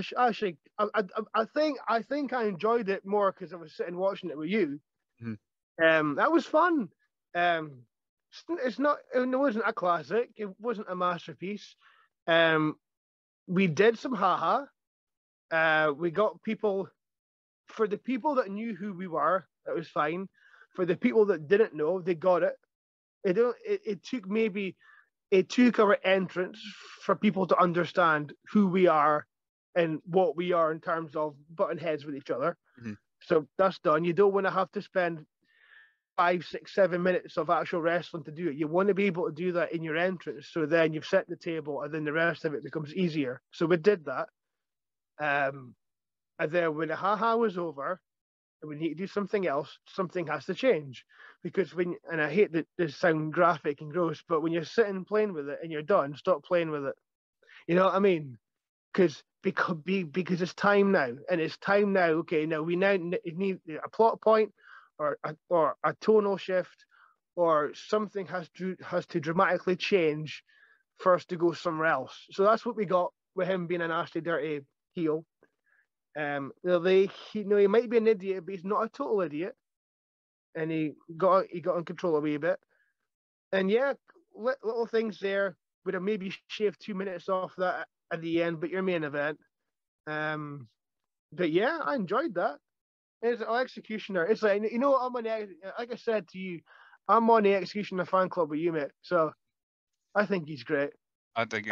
B: think I enjoyed it more because I was sitting watching it with you. Mm-hmm. That was fun. It wasn't a classic. It wasn't a masterpiece. We did some haha. We got people. For the people that knew who we were, that was fine. For the people that didn't know, they got it. It took our entrance for people to understand who we are and what we are in terms of butting heads with each other. Mm-hmm. So that's done. You don't want to have to spend 5, 6, 7 minutes of actual wrestling to do it. You want to be able to do that in your entrance, so then you've set the table and then the rest of it becomes easier. So we did that. And then when the haha was over and we need to do something else, something has to change. Because and I hate that this sound graphic and gross, but when you're sitting playing with it and you're done, stop playing with it. You know what I mean? Because it's time now, and it's time now. Okay, now we need a plot point, or a tonal shift, or something has to dramatically change for us to go somewhere else. So that's what we got with him being a nasty, dirty heel. He might be an idiot, but he's not a total idiot, and he got in control a wee bit. And yeah, little things there. Would have maybe shaved 2 minutes off that at the end, but your main event. But yeah, I enjoyed that. It's an Executioner. It's like, I'm on the, like I said to you, I'm on the Executioner fan club with you, mate. So I think he's great.
A: I think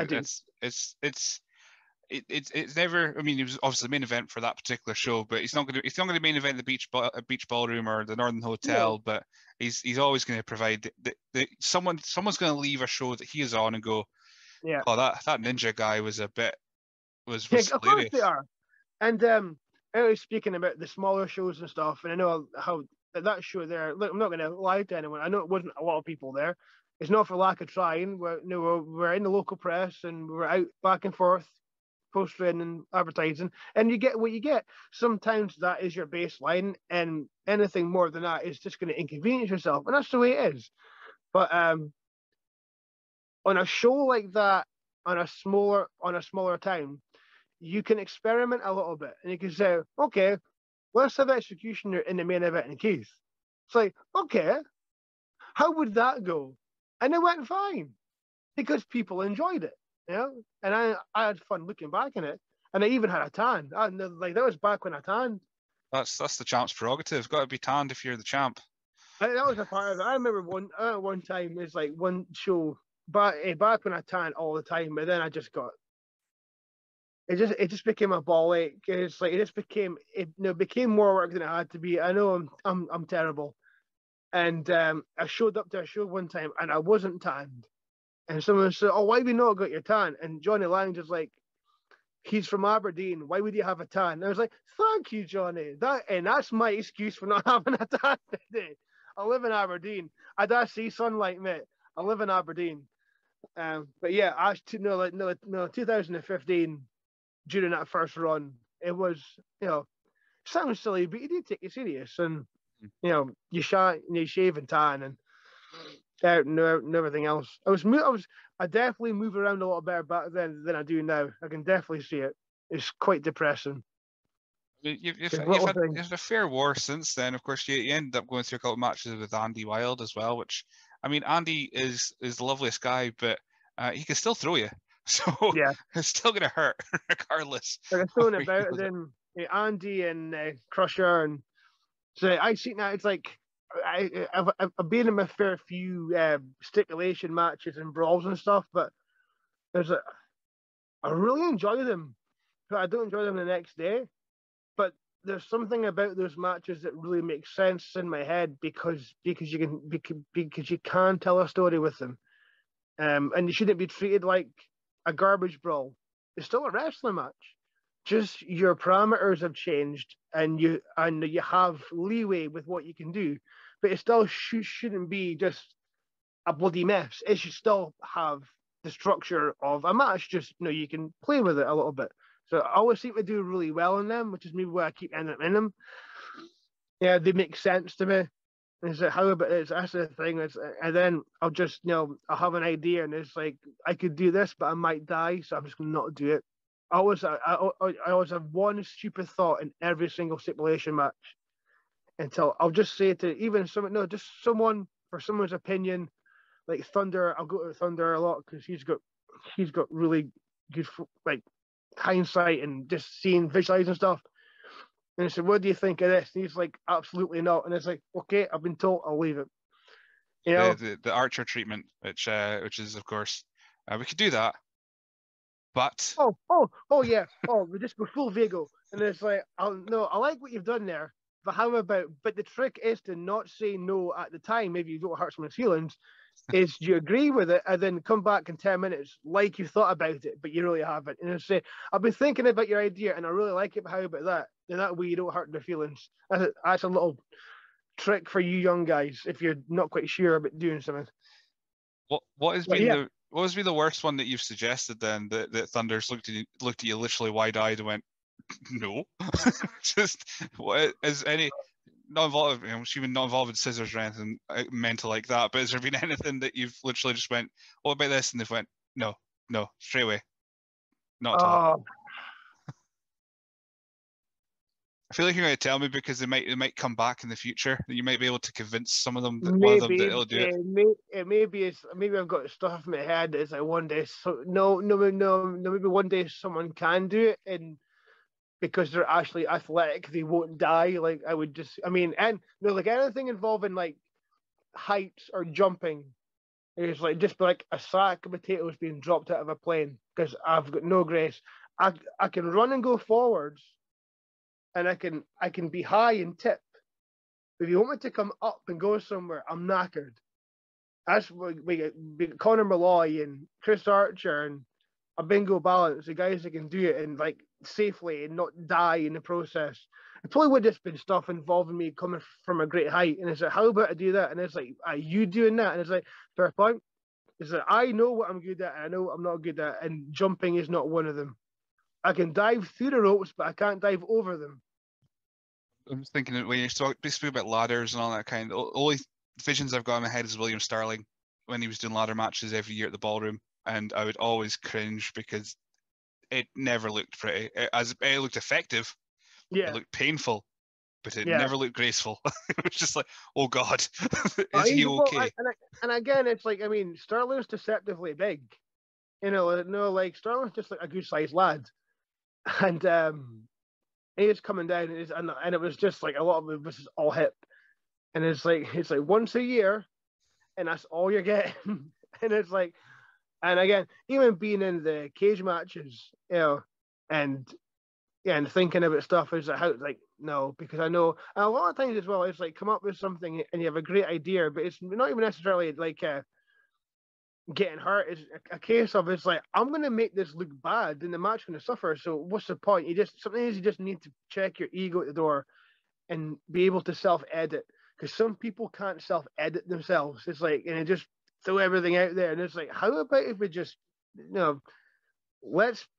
A: it's never. I mean, he was obviously the main event for that particular show, but he's not going to main event the beach ballroom or the Northern Hotel. No. But he's always going to provide someone's going to leave a show that he is on and go, yeah, oh, that ninja guy was hilarious.
B: Of course they are. And I was speaking about the smaller shows and stuff, and I know how that show there. Look, I'm not going to lie to anyone. I know it wasn't a lot of people there. It's not for lack of trying. We're in the local press and we're out back and forth, post-training and advertising, and you get what you get. Sometimes that is your baseline, and anything more than that is just going to inconvenience yourself, and that's the way it is. But on a show like that, on a smaller town, you can experiment a little bit, and you can say, okay, let's have Executioner in the main event in Keith. It's like, okay, how would that go? And it went fine because people enjoyed it, and I had fun looking back in it, and I even had a tan. That was back when I tanned.
A: That's the champ's prerogative. Got to be tanned if you're the champ.
B: That was a part of it. I remember one time, it's like one show back when I tanned all the time, but then I just got. It just became a ball ache. It's like it became more work than it had to be. I know I'm terrible, and I showed up to a show one time and I wasn't tanned, and someone said, "Oh, why have you not got your tan?" And Johnny Lang just like, he's from Aberdeen. Why would you have a tan? And I was like, "Thank you, Johnny. That's my excuse for not having a tan today. I live in Aberdeen. I don't see sunlight, mate. I live in Aberdeen." But yeah, 2015. During that first run, it was, sounds silly, but you did take it serious, and you shave and tan and everything else. I I definitely move around a lot better back then than I do now. I can definitely see it. It's quite depressing.
A: You've
B: Little
A: had
B: things.
A: a fair war since then. Of course, you ended up going through a couple of matches with Andy Wilde as well, which, I mean, Andy is the loveliest guy, but he can still throw you. So
B: Yeah.
A: it's still going to hurt regardless.
B: Like, I'm throwing about then Andy and Crusher, and so I see now it's like I've been in a fair few stipulation matches and brawls and stuff, but I really enjoy them, but I don't enjoy them the next day. But there's something about those matches that really makes sense in my head because you can tell a story with them, and you shouldn't be treated like a garbage brawl. It's still a wrestling match. Just your parameters have changed, and you have leeway with what you can do, but it still shouldn't be just a bloody mess. It should still have the structure of a match. Just you can play with it a little bit. So I always seem to do really well in them, which is maybe why I keep ending up in them. Yeah, they make sense to me. And it's like, how about this? That's the thing. And then I'll just, I'll have an idea, and it's like I could do this, but I might die, so I'm just going to not do it. I always have one stupid thought in every single stipulation match until I'll just say to even just someone for someone's opinion, like Thunder. I'll go to Thunder a lot because he's got really good like hindsight and just seeing visualizing stuff. And I said, "What do you think of this?" And he's like, "Absolutely not." And it's like, "Okay, I've been told. I'll leave it."
A: The Archer treatment, which is of course, we could do that. But
B: yeah. We're full Vigo, and it's like, I like what you've done there, but how about? But the trick is to not say no at the time. Maybe you don't hurt someone's feelings. Is you agree with it and then come back in 10 minutes like you thought about it, but you really haven't. And say, I've been thinking about your idea and I really like it, but how about that? Then that way you don't hurt their feelings. That's a little trick for you young guys if you're not quite sure about doing something.
A: What has been the worst one that you've suggested then that Thunder's looked at you literally wide-eyed and went, no? Just what is any not involved, even not involved in scissors or anything mental like that, but has there been anything that you've literally just went, what about this? And they've went, no, straight away. Not at all. I feel like you're going to tell me because they might come back in the future. You might be able to convince some of them that one of them that it'll do it.
B: Maybe I've got stuff in my head that's like one day. So no. Maybe one day someone can do it, and because they're actually athletic, they won't die. Like I would just, like anything involving like heights or jumping is like just like a sack of potatoes being dropped out of a plane because I've got no grace. I can run and go forwards. And I can be high and tip. If you want me to come up and go somewhere, I'm knackered. That's what we got Conor Malloy and Chris Archer and a bingo balance, the guys that can do it and like safely and not die in the process. It probably would have just been stuff involving me coming from a great height. And it's like, how about I do that? And it's like, are you doing that? And it's like, fair point. It's like, I know what I'm good at and I know what I'm not good at. And jumping is not one of them. I can dive through the ropes, but I can't dive over them.
A: I'm just thinking that when you speak about ladders and all that kind, the only visions I've got in my head is William Sterling when he was doing ladder matches every year at the ballroom, and I would always cringe because it never looked pretty. It looked effective, it looked painful, but it never looked graceful. It was just like, oh God, is he okay?
B: And again, it's like, Sterling's deceptively big. Like Sterling's just like a good sized lad, and he was coming down, and it was just like a lot of it was all hip, and it's like once a year, and that's all you're getting, and it's like, and again, even being in the cage matches, and thinking about stuff is like how no, because I know and a lot of times as well, it's like come up with something and you have a great idea, but it's not even necessarily like getting hurt. Is a case of it's like I'm going to make this look bad and the match going to suffer, so what's the point? You just need to check your ego at the door and be able to self-edit, because some people can't self-edit themselves. It's like, and just throw everything out there, and it's like, how about if we just let's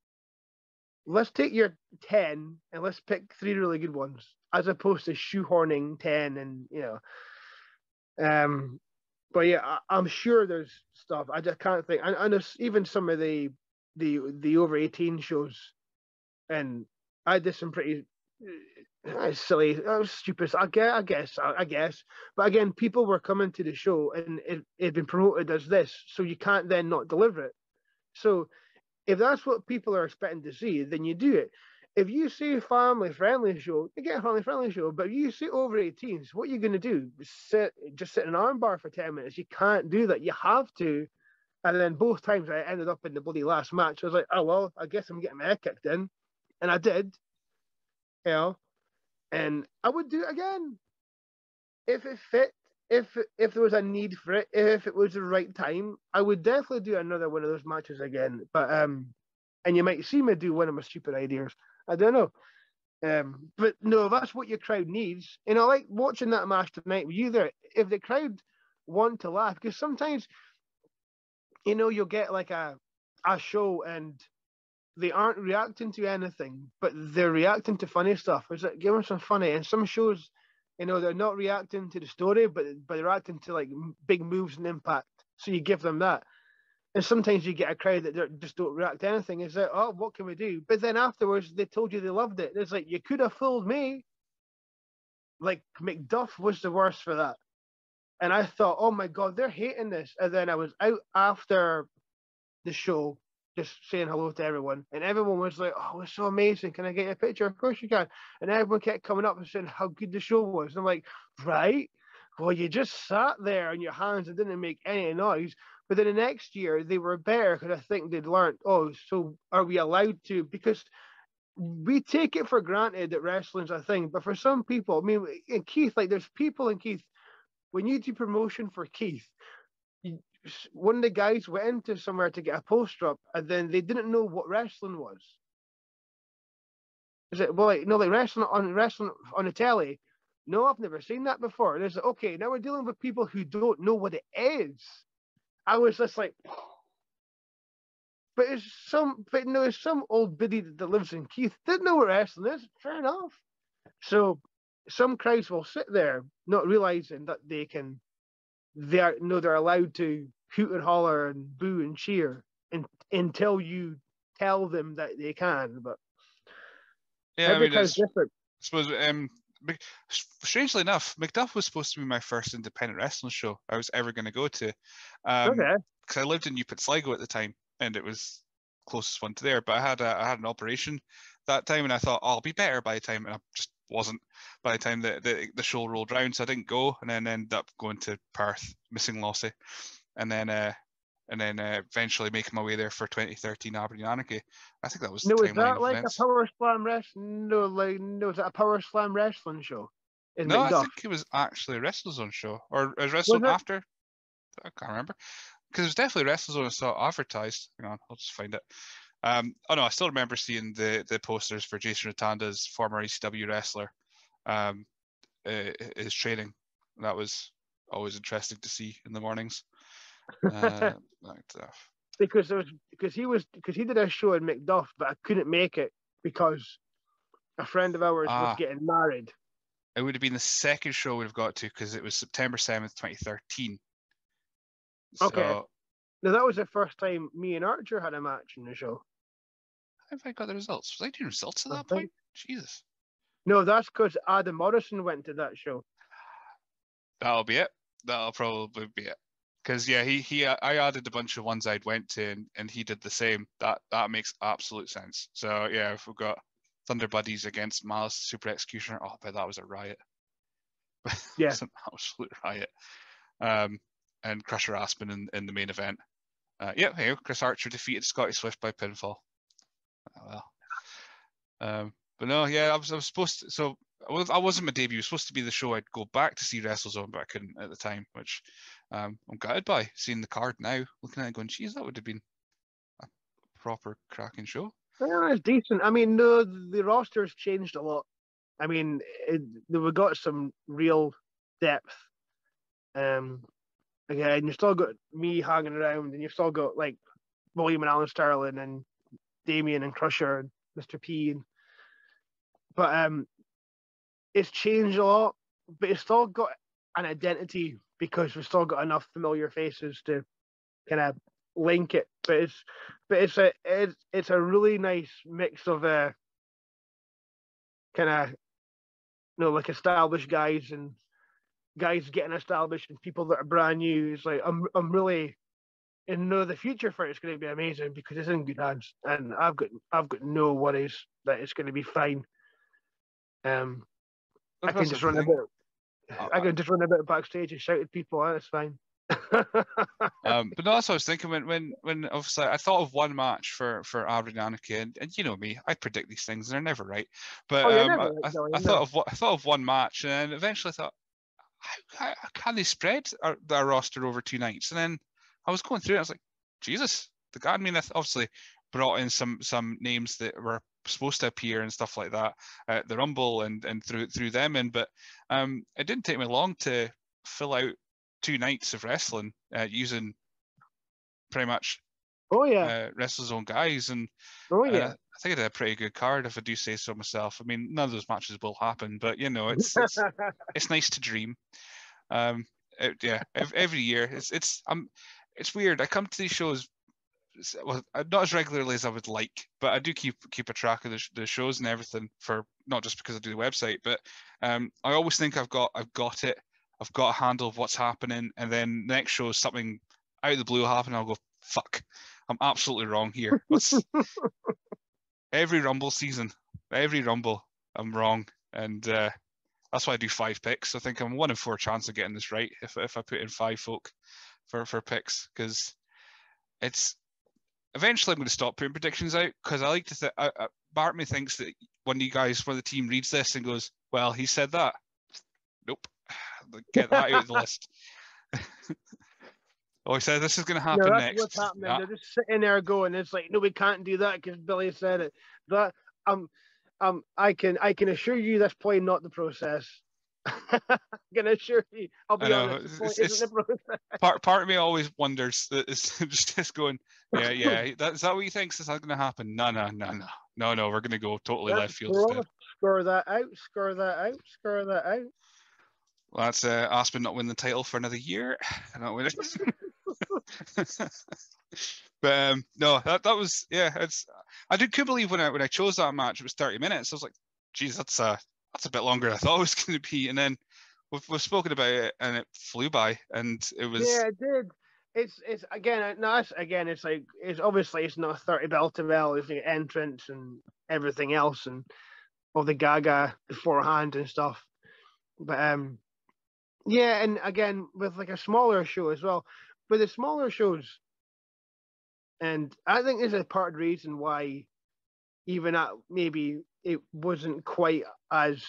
B: take your 10 and let's pick 3 really good ones as opposed to shoehorning 10 and But yeah, I'm sure there's stuff. I just can't think. And there's even some of the over 18 shows, and I did some pretty silly, stupid. I guess. But again, people were coming to the show, and it had been promoted as this, so you can't then not deliver it. So if that's what people are expecting to see, then you do it. If you say family friendly show, you get a family friendly show. But if you say over 18s, what are you going to do? Just sit in an arm bar for 10 minutes? You can't do that. You have to. And then both times I ended up in the bloody last match. I was like, oh well, I guess I'm getting my head kicked in, and I did. You know, and I would do it again if it fit. If there was a need for it, if it was the right time, I would definitely do another one of those matches again. But and you might see me do one of my stupid ideas. I don't know. But no, if that's what your crowd needs, and I like watching that match tonight with you there. If the crowd want to laugh, because sometimes, you'll get like a show and they aren't reacting to anything, but they're reacting to funny stuff. It's like, give them some funny. And some shows, they're not reacting to the story, but they're reacting to like big moves and impact. So you give them that. And sometimes you get a crowd that just don't react to anything. It's like, oh, what can we do? But then afterwards, they told you they loved it. It's like, you could have fooled me. Like, McDuff was the worst for that. And I thought, oh my God, they're hating this. And then I was out after the show, just saying hello to everyone. And everyone was like, oh, it's so amazing. Can I get you a picture? Of course you can. And everyone kept coming up and saying how good the show was. And I'm like, right? Well, you just sat there on your hands and didn't make any noise. But then the next year, they were better because I think they'd learned, oh, so are we allowed to? Because we take it for granted that wrestling's a thing. But for some people, I mean, in Keith, like there's people in Keith, when you do promotion for Keith, one of the guys went into somewhere to get a poster up, and then they didn't know what wrestling was. Is it, well, like, no, like wrestling on the telly? No, I've never seen that before. And it's like, okay, now we're dealing with people who don't know what it is. I was just like, but it's some old biddy that lives in Keith didn't know what wrestling is. Fair enough. So some crowds will sit there not realizing that they're allowed to hoot and holler and boo and cheer until you tell them that they can. But
A: yeah,
B: every crowd's different.
A: I suppose strangely enough, McDuff was supposed to be my first independent wrestling show I was ever going to go to.
B: Okay.
A: Because I lived in New Sligo at the time, and it was closest one to there. But I had an operation that time, and I thought, oh, I'll be better by the time, and I just wasn't by the time the show rolled around. So I didn't go, and then ended up going to Perth, missing Lossie, and then eventually making my way there for 2013 Aberdeen Anarchy. I think that was the timeline.
B: Was that
A: of
B: like
A: events.
B: a Power Slam wrestling? No, was that a Power Slam wrestling show?
A: No, I think it was actually a WrestleZone show, or a WrestleZone after. I can't remember, because it was definitely WrestleZone I saw advertised. Hang on, I'll just find it. Oh no, I still remember seeing the posters for Jason Rotanda's former ECW wrestler, his training. That was always interesting to see in the mornings.
B: Because he did a show in McDuff, but I couldn't make it because a friend of ours was getting married.
A: It would have been the second show we'd have got to, because it was September 7th, 2013.
B: Okay.
A: So,
B: now that was the first time me and Archer had a match in the show.
A: Have I got the results? Was I doing results at that point? Jesus.
B: No, that's because Adam Morrison went to that show.
A: That'll be it. That'll probably be it. Because yeah, I added a bunch of ones I'd went to, and he did the same. That makes absolute sense. So yeah, if we've got Thunder Buddies against Malice Super Executioner, oh, but that was a riot.
B: Yeah,
A: it was an absolute riot. And Crusher Aspen in the main event. Yeah, hey, Chris Archer defeated Scotty Swift by pinfall. Oh, well. But no, yeah, I was supposed to. So I wasn't my debut. It was supposed to be the show I'd go back to see WrestleZone, but I couldn't at the time, which I'm gutted by. Seeing the card now, looking at it, going, geez, that would have been a proper cracking show.
B: Yeah, it's decent. I mean, the roster's changed a lot. I mean, we got some real depth. Again, you've still got me hanging around, and you've still got like William and Alan Sterling and Damien and Crusher and Mr. P. But it's changed a lot, but it's still got an identity because we've still got enough familiar faces to kind of link it. But it's a really nice mix of kind of like established guys and guys getting established and people that are brand new. It's like I'm really the future for it's going to be amazing because it's in good hands, and I've got no worries that it's going to be fine. I can just run a bit. I can just run a bit backstage and shout at people, and it's fine.
A: But no, that's what I was thinking when obviously I thought of one match for Aubrey and Anarchy, and you know me, I predict these things and they're never right. But I thought of one match, and eventually I thought, how can they spread their roster over 2 nights? And then I was going through it, I was like, Jesus, the God, I mean, obviously brought in some names that were supposed to appear and stuff like that, the Rumble and through them in, but it didn't take me long to fill out 2 nights of wrestling using pretty much Wrestler's own guys, and I think I did a pretty good card if I do say so myself. I mean, none of those matches will happen, but you know, it's it's nice to dream. Every year it's weird. I come to these shows, well, not as regularly as I would like, but I do keep a track of the shows and everything, for not just because I do the website, but I always think I've got it. I've got a handle of what's happening, and then the next show is something out of the blue happen, and I'll go, fuck, I'm absolutely wrong here. Every Rumble season, every Rumble, I'm wrong, and that's why I do 5 picks. I think I'm 1 in 4 chance of getting this right if I put in 5 folk for picks, because it's eventually I'm going to stop putting predictions out, because I like to think part of me thinks that when the team reads this and goes, well, he said that. Nope. Get that out of the list. Oh, he said this is going to happen next.
B: What's happening. They're just sitting there going, it's like, no, we can't do that because Billy said it. But I can assure you that's probably not the process. I can assure you. I'll be honest. It's the process.
A: Part of me always wonders that it's just going, yeah. Is that what you think is going to happen? No. We're going to go totally left field instead.
B: Score that out.
A: Well, that's Aspen not win the title for another year. Not win it. But no, that was I couldn't believe when I chose that match. It was 30 minutes. I was like, geez, that's a bit longer than I thought it was going to be. And then we've spoken about it, and it flew by, and it was.
B: Yeah, it did. It's like it's obviously it's not 30 bell to bell. It's the entrance and everything else, and all the Gaga beforehand and stuff. But yeah, and again with like a smaller show as well. But the smaller shows, and I think this is part of the reason why even maybe it wasn't quite as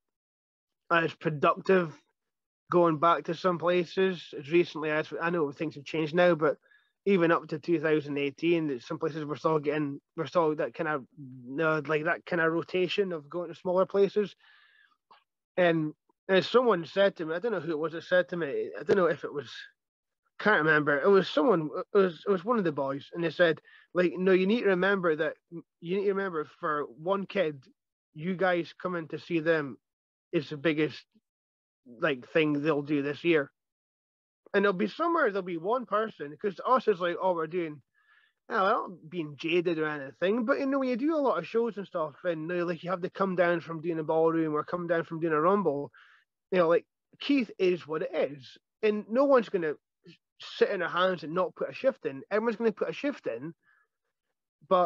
B: productive going back to some places as recently as I know things have changed now, but even up to 2018, some places we're still that kind of like that kind of rotation of going to smaller places. And as someone said to me, I don't know who it was that said to me, I don't know if it was, can't remember. It was someone. It was one of the boys, and they said, like, no, you need to remember for one kid, you guys coming to see them is the biggest like thing they'll do this year, and there'll be one person, because to us it's like, oh, we're doing, not being jaded or anything, but when you do a lot of shows and stuff, and like you have to come down from doing a ballroom or come down from doing a Rumble, like Keith is what it is, and no one's gonna sit in their hands and not put a shift in. Everyone's going to put a shift in, but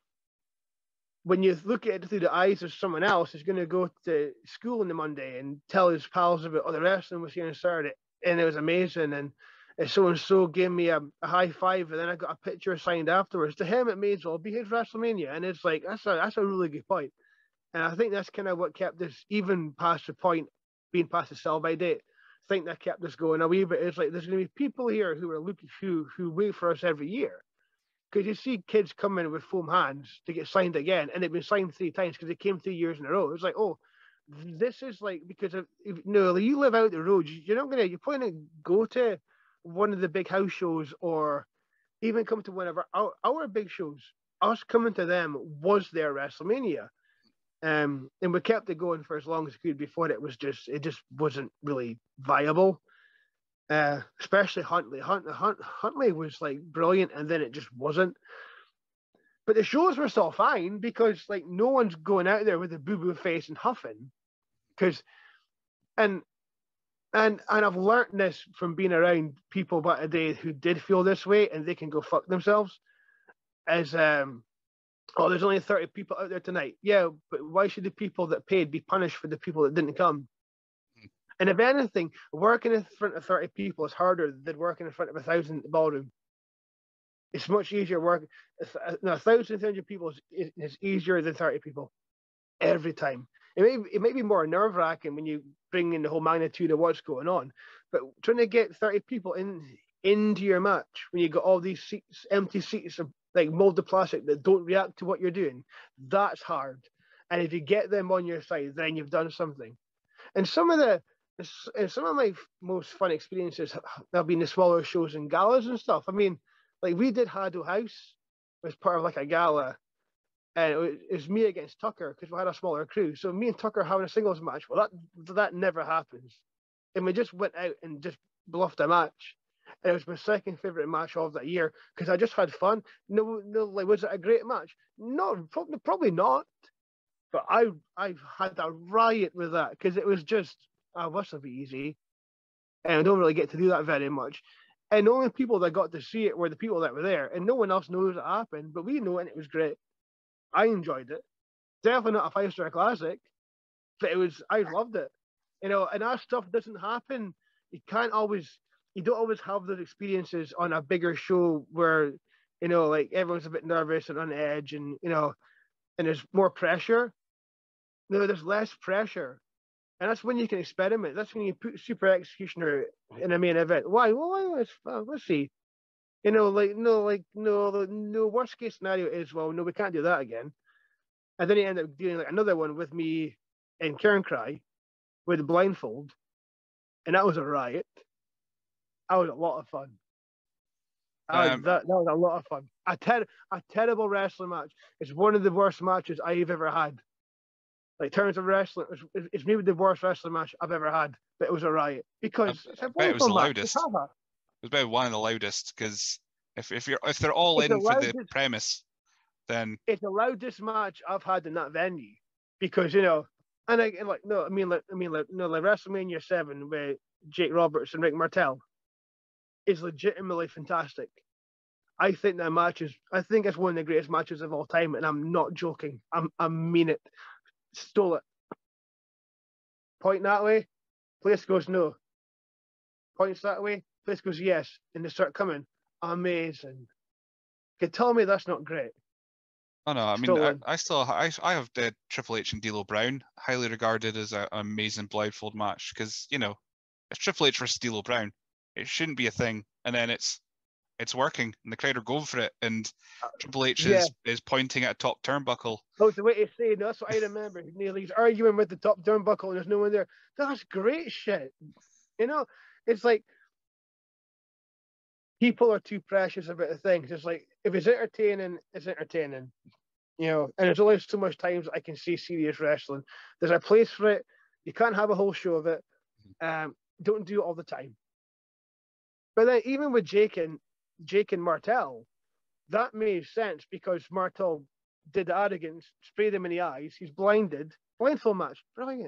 B: when you look at it through the eyes of someone else who's going to go to school on the Monday and tell his pals about the wrestling was here on Saturday, and it was amazing, and so-and-so gave me a high five, and then I got a picture signed afterwards, to him it may as well be his WrestleMania. And it's like, that's a really good point. And I think that's kind of what kept this, even past the point, being past the sell-by date, think that kept us going a wee bit. It's like there's going to be people here who are looking who wait for us every year, because you see kids come in with foam hands to get signed again, and they've been signed 3 times because they came 3 years in a row. It's like, oh, this is like, because of, you live out the road, you're probably going to go to one of the big house shows, or even come to one of our big shows. Us coming to them was their WrestleMania. And we kept it going for as long as we could before it just wasn't really viable. especially Huntley. Huntley was like brilliant, and then it just wasn't. But the shows were still fine because like no one's going out there with a boo-boo face and huffing. Because and I've learned this from being around people back a day who did feel this way, and they can go fuck themselves. As oh, there's only 30 people out there tonight. Yeah, but why should the people that paid be punished for the people that didn't come? And if anything, working in front of 30 people is harder than working in front of 1,000 at the ballroom. It's much easier working. 1,300 people is easier than 30 people every time. It may be more nerve wracking when you bring in the whole magnitude of what's going on, but trying to get 30 people into your match when you got all these seats, empty seats of like molded plastic that don't react to what you're doing, that's hard. And if you get them on your side, then you've done something. And some of my most fun experiences have been the smaller shows and galas and stuff. I mean, like we did Haddo House as part of like a gala, and it was me against Tucker because we had a smaller crew. So me and Tucker having a singles match, well, that never happens. And we just went out and just bluffed a match. And it was my second favorite match of that year because I just had fun. No, like was it a great match? No, probably not. But I've had a riot with that because it was just this will be easy, and I don't really get to do that very much. And the only people that got to see it were the people that were there, and no one else knows it happened. But we know it, and it was great. I enjoyed it. Definitely not a 5-star classic, but I loved it. You know, and that stuff doesn't happen. You don't always have those experiences on a bigger show where, you know, like everyone's a bit nervous and on edge, and you know, and there's more pressure. No, there's less pressure. And that's when you can experiment. That's when you put Super Executioner in a main event. Why? Well, let's see. You know, no. Worst case scenario is, well, no, we can't do that again. And then you end up doing like another one with me and Karen Cry with the blindfold, and that was a riot. That was a lot of fun. That was a lot of fun. A terrible wrestling match. It's one of the worst matches I've ever had. Like, in terms of wrestling, it's maybe the worst wrestling match I've ever had, but it was a riot because it's a
A: it was the
B: match.
A: loudest. It was about one of the loudest because if they're all in for the premise, then
B: it's the loudest match I've had in that venue because you know, and WrestleMania 7 with Jake Roberts and Rick Martel is legitimately fantastic. I think that match I think it's one of the greatest matches of all time, and I'm not joking. I mean it. Stole it. Point that way, place goes no. Points that way, place goes yes, and they start coming. Amazing. Okay, tell me that's not great.
A: Oh no, I mean, I have Triple H and D'Lo Brown, highly regarded as an amazing blindfold match because you know it's Triple H versus D'Lo Brown. It shouldn't be a thing, and then it's working, and the crowd are going for it, and Triple H is pointing at a top turnbuckle.
B: Oh, the way to say it, that's what I remember. He's arguing with the top turnbuckle, and there's no one there. That's great shit. You know, it's like people are too precious about the things. It's like if it's entertaining, it's entertaining. You know, and there's only so much times I can see serious wrestling. There's a place for it. You can't have a whole show of it. Don't do it all the time. But then even with Jake and Martel, that made sense because Martel did the arrogance, sprayed him in the eyes, he's blinded, blindfold match, brilliant.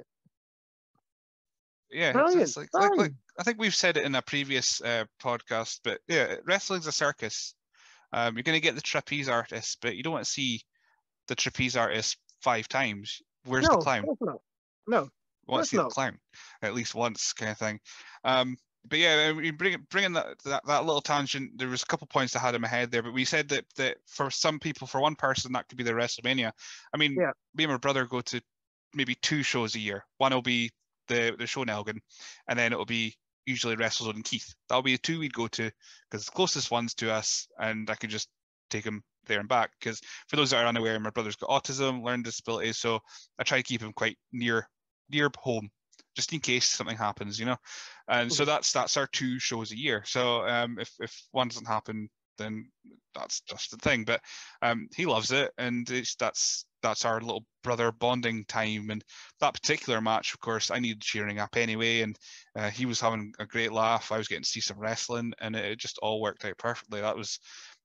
A: Yeah,
B: brilliant.
A: It's like I think we've said it in a previous podcast, but yeah, wrestling's a circus. You're going to get the trapeze artist, but you don't want to see the trapeze artist 5 times. Where's the clown?
B: No,
A: you want to see the clown at least once, kind of thing. But yeah, we bringing that little tangent. There was a couple points I had in my head there, but we said that for some people, for one person, that could be the WrestleMania. I mean, me and my brother go to maybe 2 shows a year. One will be the show in Elgin, and then it'll be usually WrestleZone in Keith. That'll be the 2 we'd go to because the closest one's to us, and I could just take him there and back. Because for those that are unaware, my brother's got autism, learning disabilities, so I try to keep him quite near home, just in case something happens, you know. And so that's our 2 shows a year. So if one doesn't happen, then that's just the thing. But he loves it, and that's that's our little brother bonding time. And that particular match, of course, I needed cheering up anyway, and he was having a great laugh. I was getting to see some wrestling, and it just all worked out perfectly. It was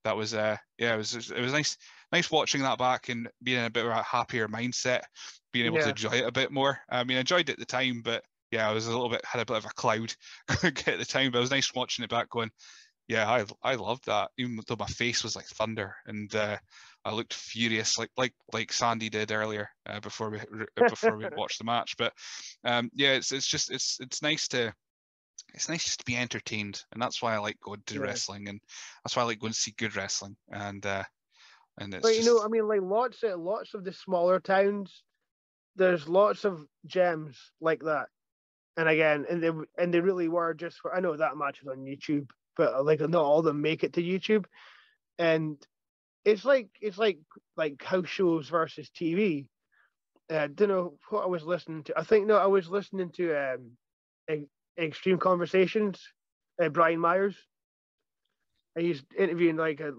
A: it was nice watching that back and being in a bit of a happier mindset, being able to enjoy it a bit more. I mean, I enjoyed it at the time, but yeah, I was had a bit of a cloud at the time, but it was nice watching it back going, yeah, I loved that, even though my face was like thunder, and I looked furious, like Sandy did earlier before we watched the match. But yeah, it's nice to just to be entertained, and that's why I like going to wrestling, and that's why I like going to see good wrestling, and it's
B: but I mean, like lots of the smaller towns, there's lots of gems like that, and again, and they really were just for. I know that match is on YouTube, but like not all of them make it to YouTube, and it's like house shows versus TV. I don't know what I was listening to. I was listening to Extreme Conversations, Brian Myers. And he's interviewing like an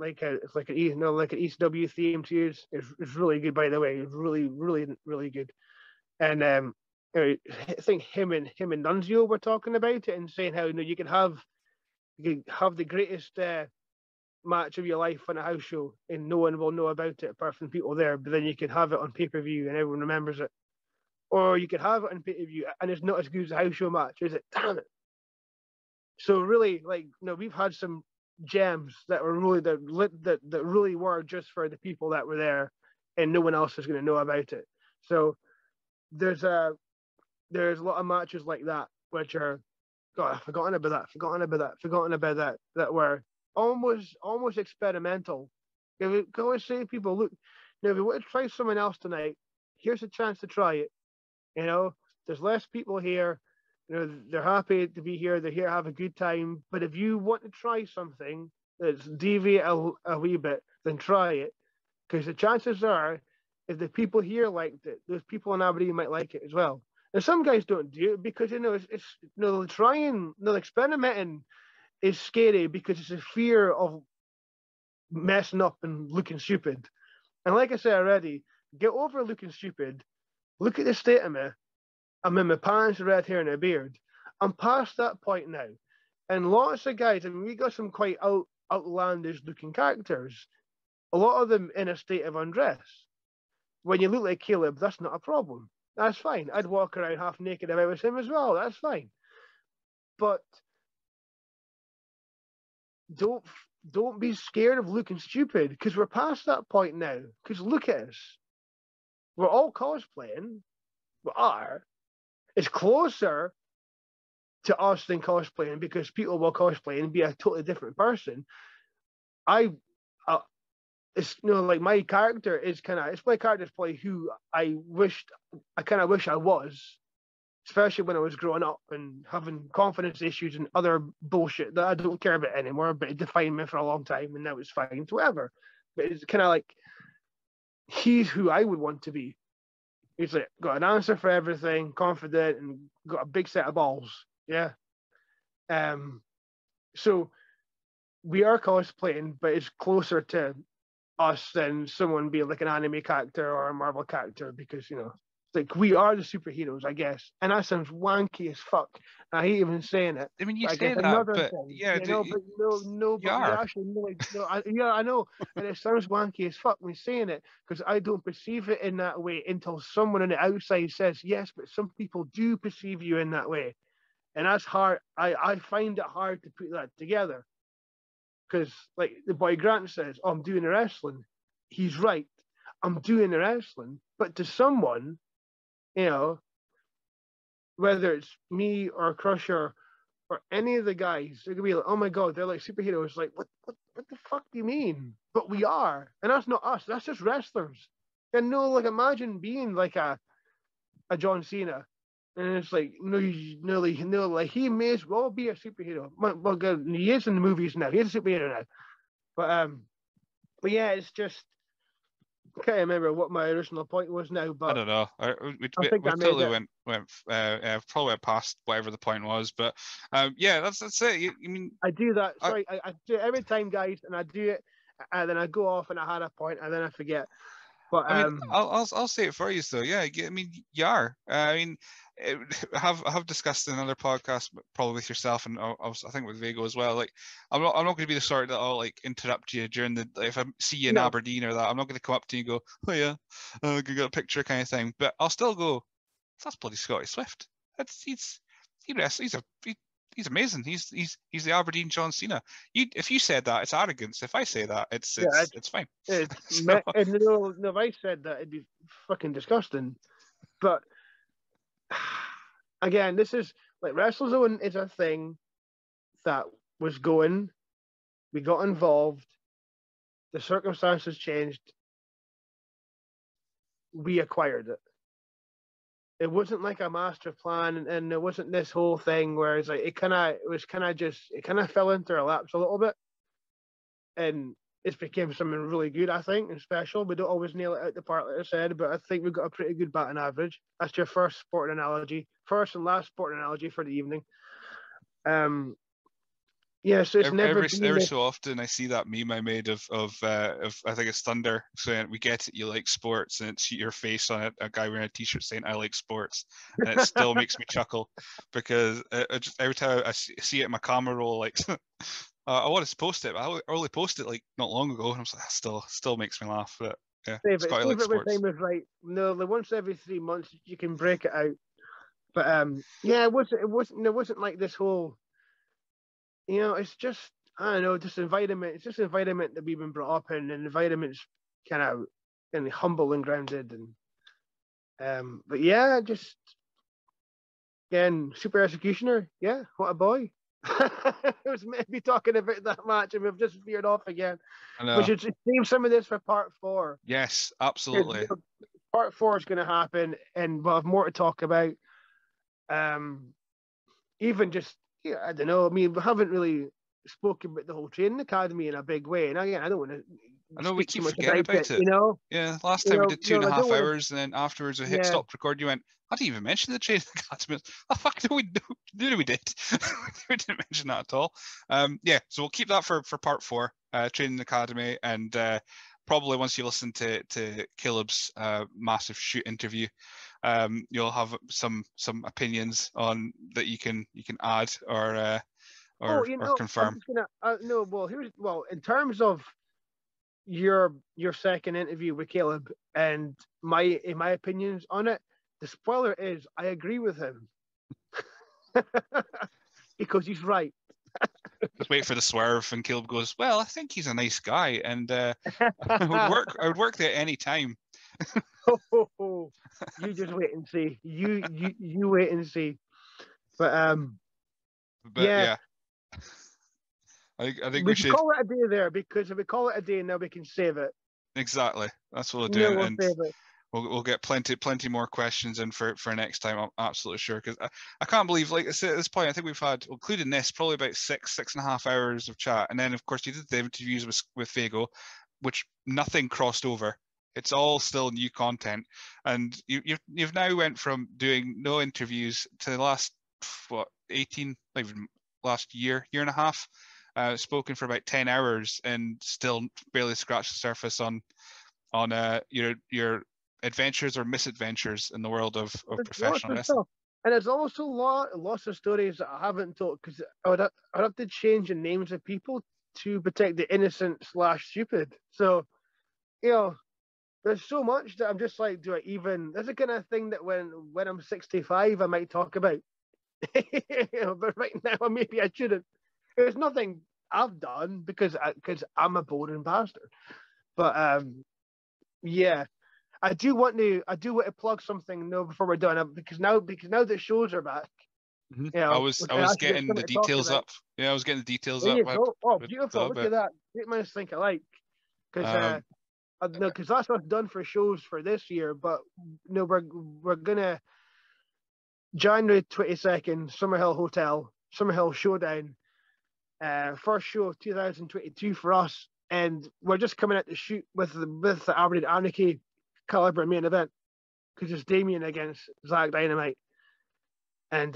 B: ECW theme to it's really good, by the way. It's really, really, really good. And I think him and Nunzio were talking about it and saying how you can have the greatest match of your life on a house show and no one will know about it apart from people there, but then you can have it on pay-per-view and everyone remembers it. Or you could have it on pay-per-view and it's not as good as a house show match, is it? Damn it. So really, we've had some gems that were really that really were just for the people that were there and no one else is going to know about it. So there's a lot of matches like that which are forgotten about that that were almost experimental. If we go and say to people, look, now if you want to try someone else tonight, here's a chance to try it. There's less people here. They're happy to be here. They're here to have a good time. But if you want to try something that's deviate a wee bit, then try it. Because the chances are, if the people here liked it, those people in Aberdeen might like it as well. And some guys don't do it because experimenting is scary because it's a fear of messing up and looking stupid. And like I said already, get over looking stupid. Look at the state of me. I'm in my pants, red hair, and a beard. I'm past that point now. And lots of guys, I mean, we got some quite outlandish looking characters. A lot of them in a state of undress. When you look like Caleb, that's not a problem. That's fine. I'd walk around half naked if I was him as well. That's fine. But don't be scared of looking stupid because we're past that point now. Because look at us. We're all cosplaying. We are. It's closer to us than cosplaying because people will cosplay and be a totally different person. It's like my character is my character's probably who I kind of wish I was, especially when I was growing up and having confidence issues and other bullshit that I don't care about anymore, but it defined me for a long time and now it's fine, whatever. But it's kind of like he's who I would want to be. He's like got an answer for everything, confident, and got a big set of balls. Yeah. So we are cosplaying, but it's closer to us than someone being like an anime character or a Marvel character because like we are the superheroes, I guess. And that sounds wanky as fuck. I hate even saying it.
A: I mean, you say that, but yeah,
B: but we actually I know, and it sounds wanky as fuck me saying it because I don't perceive it in that way until someone on the outside says yes, but some people do perceive you in that way, and that's hard. I find it hard to put that together because, like the boy Grant says, "Oh, I'm doing the wrestling." He's right. I'm doing the wrestling, but to someone, whether it's me or Crusher or any of the guys, they're gonna be like, "Oh my god, they're like superheroes." Like, what the fuck do you mean? But we are, and that's not us. That's just wrestlers. And imagine being like a John Cena, and it's like, like he may as well be a superhero. Well, good, he is in the movies now. He's a superhero now. But yeah, it's just. I can't remember what my original point was now, but
A: I don't know. We totally went probably went past whatever the point was, but yeah, that's it. I mean,
B: I do that. Sorry, I do it every time, guys, and I do it, and then I go off and I had a point, and then I forget. But
A: I mean, I'll say it for you, though. Yeah, I mean, you are. I mean, I have discussed in another podcast, probably with yourself, and I think with Vago as well. Like, I'm not going to be the sort that I'll like interrupt you during the if I see you in Aberdeen or that. I'm not going to come up to you and go, oh yeah, I'm gonna get a picture kind of thing. But I'll still go, that's bloody Scotty Swift. He's amazing. He's the Aberdeen John Cena. If you said that, it's arrogance. If I say that, it's fine.
B: And no, if I said that, it'd be fucking disgusting. But again, this is like WrestleZone is a thing that was going. We got involved. The circumstances changed. We acquired it. It wasn't like a master plan, and there wasn't this whole thing where it's like it kind of fell into our laps a little bit, and it's became something really good, I think, and special. We don't always nail it out the park, like I said, but I think we've got a pretty good batting average. That's your first sporting analogy, first and last sporting analogy for the evening. Yeah, so it's
A: every so often I see that meme I made of I think it's Thunder saying we get it, you like sports, and it's your face on it, a guy wearing a t-shirt saying I like sports, and it still makes me chuckle because just every time I see it in my camera roll, like I want to post it, but I only posted it like not long ago, and I was like, still makes me laugh. But yeah, Scotty likes sports.
B: Time was like once every 3 months you can break it out, but yeah, it wasn't like this whole. It's just, I don't know, just environment. It's just environment that we've been brought up in, and the environment's kind of humble and grounded. And but yeah, just again, Super Executioner. Yeah, what a boy. It was meant to be talking about that match, and we've just veered off again. We should save some of this for part 4.
A: Yes, absolutely.
B: Part 4 is going to happen, and we'll have more to talk about. Even just. Yeah, I don't know. I mean, we haven't really spoken about the whole training academy in a big way. And again, I don't want to.
A: I know we keep forgetting about it. Yeah, last time we did 2.5 hours, and then afterwards we stopped recording. You went, I didn't even mention the training academy. Oh fuck, no, we did. We didn't mention that at all. Yeah, so we'll keep that for part 4, training academy, and probably once you listen to Caleb's massive shoot interview, you'll have some opinions on that you can add or confirm.
B: In terms of your second interview with Caleb and my opinions on it, the spoiler is I agree with him because he's right.
A: Just wait for the swerve, and Caleb goes, "Well, I think he's a nice guy, and I would work there any time."
B: You just wait and see. You wait and see. But yeah.
A: I think we should
B: call it a day there, because if we call it a day now, we can save it.
A: Exactly. That's what we'll do, and we'll get plenty more questions in for next time. I'm absolutely sure, because I can't believe, like I said, at this point, I think we've had, including this, probably about 6.5 hours of chat, and then of course you did the interviews with Vago, which nothing crossed over. It's all still new content, and you've now went from doing no interviews to the last 18, even last year and a half, spoken for about 10 hours, and still barely scratched the surface on your adventures or misadventures in the world of professional wrestling.
B: And there's also lots of stories that I haven't told, because I'd have to change the names of people to protect the innocent / stupid. So, there's so much that I'm just like, do I even? There's a kind of thing that when I'm 65, I might talk about. But right now, maybe I shouldn't. There's nothing I've done because I'm a boring bastard. But yeah, I do want to plug something before we're done, because now the shows are back.
A: Mm-hmm. I was getting the details up. Yeah, I was getting the details up.
B: Oh, beautiful! Look at that. Great minds think alike. Because that's what's done for shows for this year. But we're gonna January 22nd, Summerhill Hotel, Summerhill Showdown. First show of 2022 for us, and we're just coming out to shoot with the Aberdeen Anarchy caliber main event, because it's Damien against Zach Dynamite, and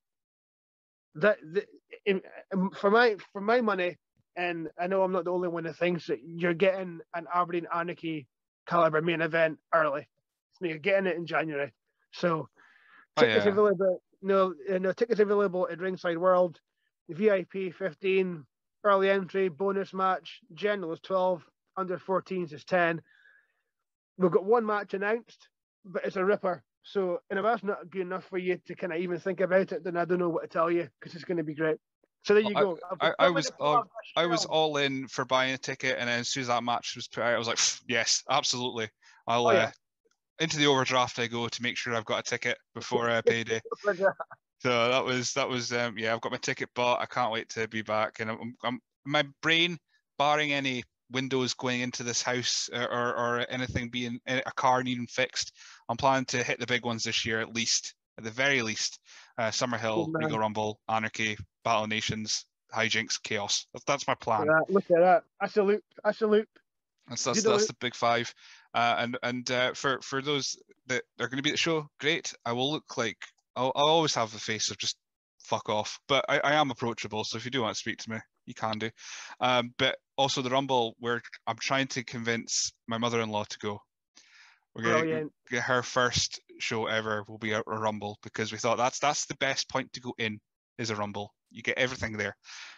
B: for my money, and I know I'm not the only one that thinks that you're getting an Aberdeen Anarchy caliber main event early. So you're getting it in January. So tickets available. No, tickets available at Ringside World. The VIP 15, early entry, bonus match. General is 12, under 14s is 10. We've got one match announced, but it's a ripper. So, and if that's not good enough for you to kind of even think about it, then I don't know what to tell you, because it's going to be great. So there you go.
A: I was all in for buying a ticket, and then as soon as that match was put out, I was like, yes, absolutely. I'll into the overdraft I go to make sure I've got a ticket before payday. So that was I've got my ticket bought. I can't wait to be back, and I'm my brain, barring any windows going into this house or anything being a car needing fixed, I'm planning to hit the big ones this year at the very least. Summerhill, Regal Rumble, Anarchy, Battle of Nations, Hijinks, Chaos. That's my plan.
B: Look at that! I salute.
A: That's the big five. And for those that are going to be at the show, great. I will look like I'll always have the face of just fuck off, but I am approachable. So if you do want to speak to me, you can do. But also the Rumble, where I'm trying to convince my mother-in-law to go. We're going to get her first show ever will be a Rumble, because we thought that's the best point to go in, is a Rumble. You get everything there.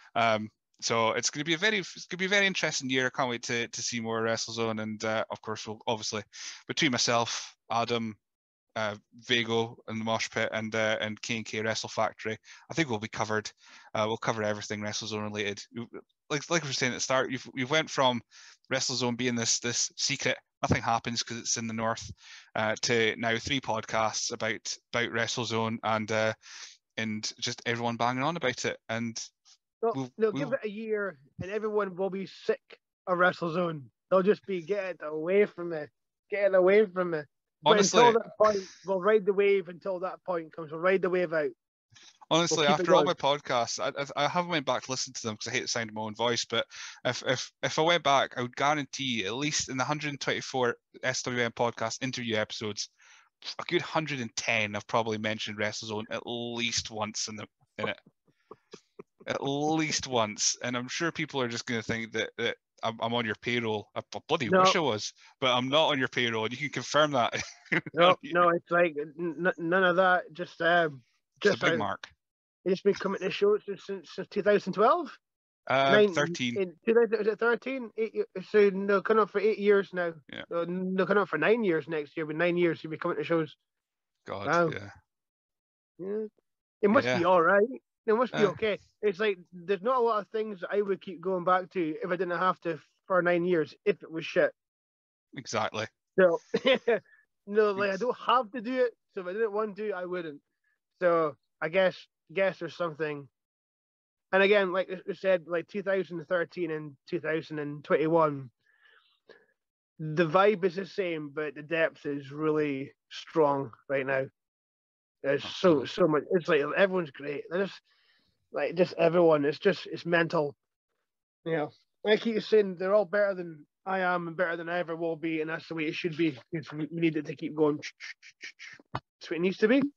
A: So it's going to be a very interesting year. I can't wait to see more WrestleZone, and of course we'll obviously, between myself, Adam, Vago and the Mosh Pit, and K&K Wrestle Factory, I think we'll be covered. We'll cover everything WrestleZone related. Like we were saying at the start, you've went from WrestleZone being this secret, nothing happens because it's in the north, to now 3 podcasts about WrestleZone, and just everyone banging on about it. And
B: we'll give it a year, and everyone will be sick of WrestleZone. They'll just be get it away from me. But honestly, until that point, we'll ride the wave until that point comes. We'll ride the wave out.
A: Honestly, after all my podcasts, I haven't went back to listen to them because I hate the sound of my own voice. But if I went back, I would guarantee, at least in the 124 SWM podcast interview episodes, a good 110 I've probably mentioned WrestleZone at least once in it. At least once. And I'm sure people are just going to think that I'm on your payroll. I bloody wish I was, but I'm not on your payroll, and you can confirm that.
B: No, it's like none of that. Just
A: a big mark.
B: It's been coming to shows since 2012.
A: 13.
B: In 2000, was it 13? So no, coming up for 8 years now.
A: Yeah.
B: No, coming up for 9 years next year. But 9 years you'll be coming to shows.
A: God,
B: wow. Yeah. It must be all right. It must be okay. It's like there's not a lot of things I would keep going back to if I didn't have to for 9 years, if it was shit.
A: Exactly.
B: So no, like I don't have to do it. So if I didn't want to, I wouldn't. So I guess there's something. And again, like I said, like 2013 and 2021, the vibe is the same, but the depth is really strong right now. There's so much. It's like everyone's great. They're just everyone. It's mental. You know, I keep saying they're all better than I am and better than I ever will be, and that's the way it should be. We need it to keep going. That's what it needs to be.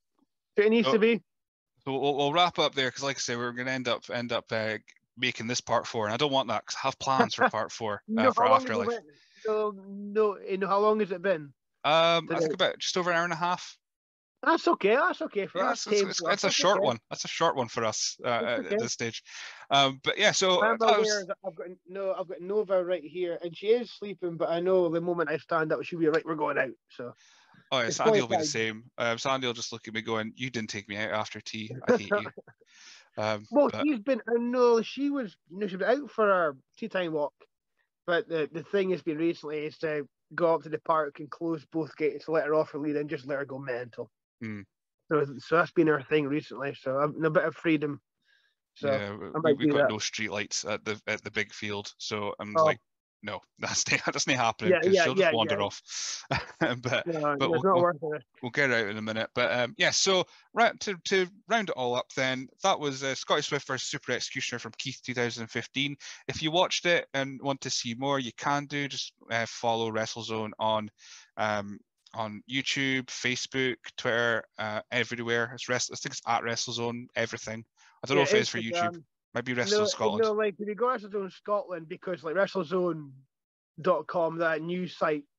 A: So we'll wrap up there, because, like I say, we're going to end up making this part 4, and I don't want that, because I have plans for part 4 for Afterlife.
B: No, how long has it been?
A: I think about just over an hour and a half.
B: That's okay for us.
A: It's a short one. That's a short one for us at this stage. But yeah, so
B: I've got Nova right here, and she is sleeping. But I know the moment I stand up, she'll be right. We're going out. So.
A: Oh yeah, Sandy will be the same. Sandy will just look at me going, "You didn't take me out after tea. I hate you."
B: She's been. I know she was. She was out for our tea time walk. But the thing has been recently is to go up to the park and close both gates, let her off her lead, and just let her go mental.
A: Mm.
B: So that's been our thing recently. So I'm a bit of freedom. So
A: yeah, we've got no street lights at the big field, so I'm like, no, that's not happening, because she'll just wander off. but we'll get her out in a minute. But so to round it all up, then that was Scotty Swift versus Super Executioner from Keith 2015. If you watched it and want to see more, you can do. Just follow WrestleZone on YouTube, Facebook, Twitter, everywhere. I think it's at WrestleZone, everything. I don't know if it is for YouTube. Might be WrestleZone Scotland.
B: No, like if you go WrestleZone Scotland, because like WrestleZone.com, that news site,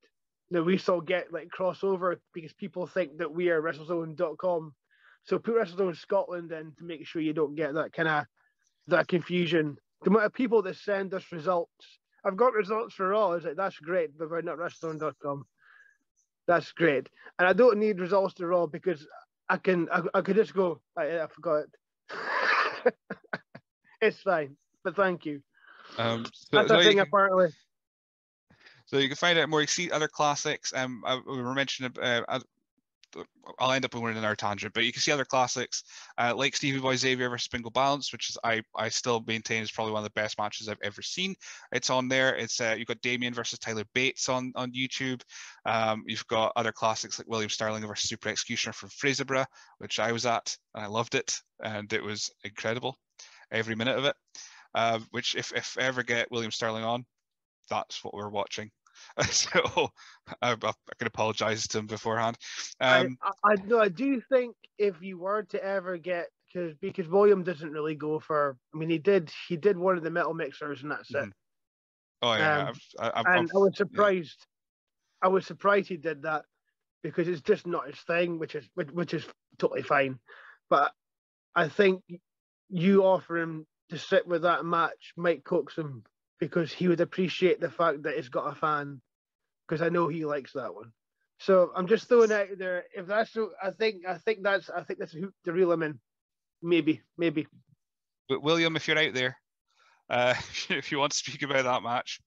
B: that we still get like crossover because people think that we are WrestleZone.com. So put WrestleZone Scotland in to make sure you don't get that kind of that confusion. The amount of people that send us results. I've got results for Raw. It's like, that's great, but we're not WrestleZone.com. That's great. And I don't need results to Raw because I could just go, I forgot it. It's fine, but thank you. That's a thing, apparently.
A: So you can find out more. You see other classics. We were mentioning. I'll end up going in our tangent, but you can see other classics like Stevie Boy Xavier versus Bingo Balance, which is I still maintain is probably one of the best matches I've ever seen. It's on there. It's you've got Damien versus Tyler Bates on YouTube. You've got other classics like William Sterling versus Super Executioner from Fraserburgh, which I was at and I loved it, and it was incredible, every minute of it. Which if I ever get William Sterling on, that's what we're watching. So I can apologize to him beforehand.
B: I do think if you were to ever get, because William doesn't really go for, I mean, he did one of the metal mixers and that's it.
A: Oh yeah,
B: I was surprised. Yeah. I was surprised he did that because it's just not his thing, which is totally fine. But I think you offer him to sit with that match might coax him, because he would appreciate the fact that it's got a fan, because I know he likes that one. So I'm just throwing it out there. If that's, I think that's a hoop to reel him in. Maybe.
A: But William, if you're out there, if you want to speak about that match,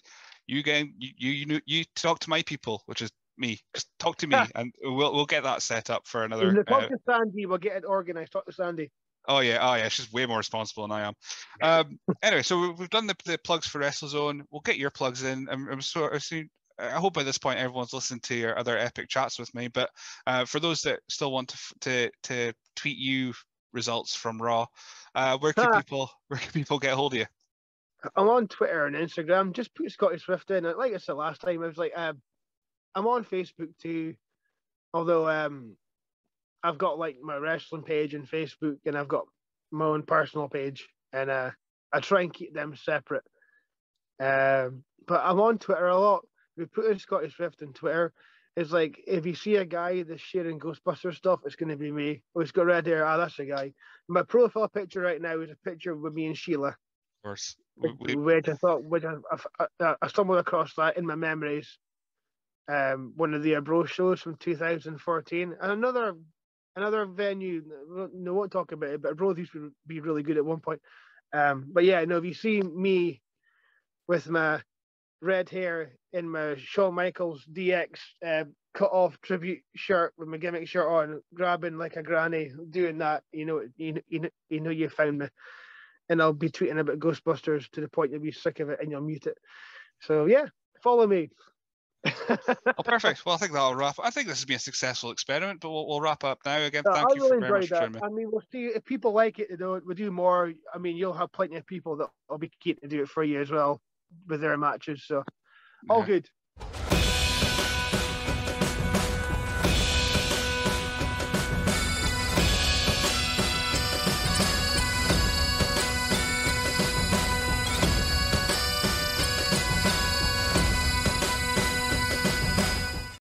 A: you talk to my people, which is me. Just talk to me, and we'll get that set up for another.
B: Talk to Sandy. We'll get it organized. Talk to Sandy.
A: Oh yeah, she's way more responsible than I am. Anyway, so we've done the plugs for WrestleZone. We'll get your plugs in. I hope by this point everyone's listened to your other epic chats with me. But for those that still want to tweet you results from Raw, where can people get a hold of you?
B: I'm on Twitter and Instagram. Just put Scotty Swift in. Like I said last time, I was like, I'm on Facebook too. Although I've got like my wrestling page on Facebook, and I've got my own personal page, and I try and keep them separate. But I'm on Twitter a lot. We put in Scotty Swift on Twitter. It's like, if you see a guy that's sharing Ghostbusters stuff, it's going to be me. Oh, he's got red hair. That's the guy. My profile picture right now is a picture with me and Sheila.
A: Of course.
B: Which I stumbled across that in my memories. One of the Bro shows from 2014, and another venue. No, won't talk about it, but Bro used to be really good at one point. But yeah, no, if you see me with my red hair in my Shawn Michaels DX cut off tribute shirt with my gimmick shirt on, grabbing like a granny, doing that, you know you found me. And I'll be tweeting about Ghostbusters to the point you'll be sick of it and you'll mute it. So yeah, follow me.
A: Oh, perfect. Well, I think that'll wrap. I think this has been a successful experiment, but we'll wrap up now. Again, thank you
B: really
A: very much for joining me.
B: I mean, we'll see if people like it. We'll do more. I mean, you'll have plenty of people that will be keen to do it for you as well with their matches. So all good.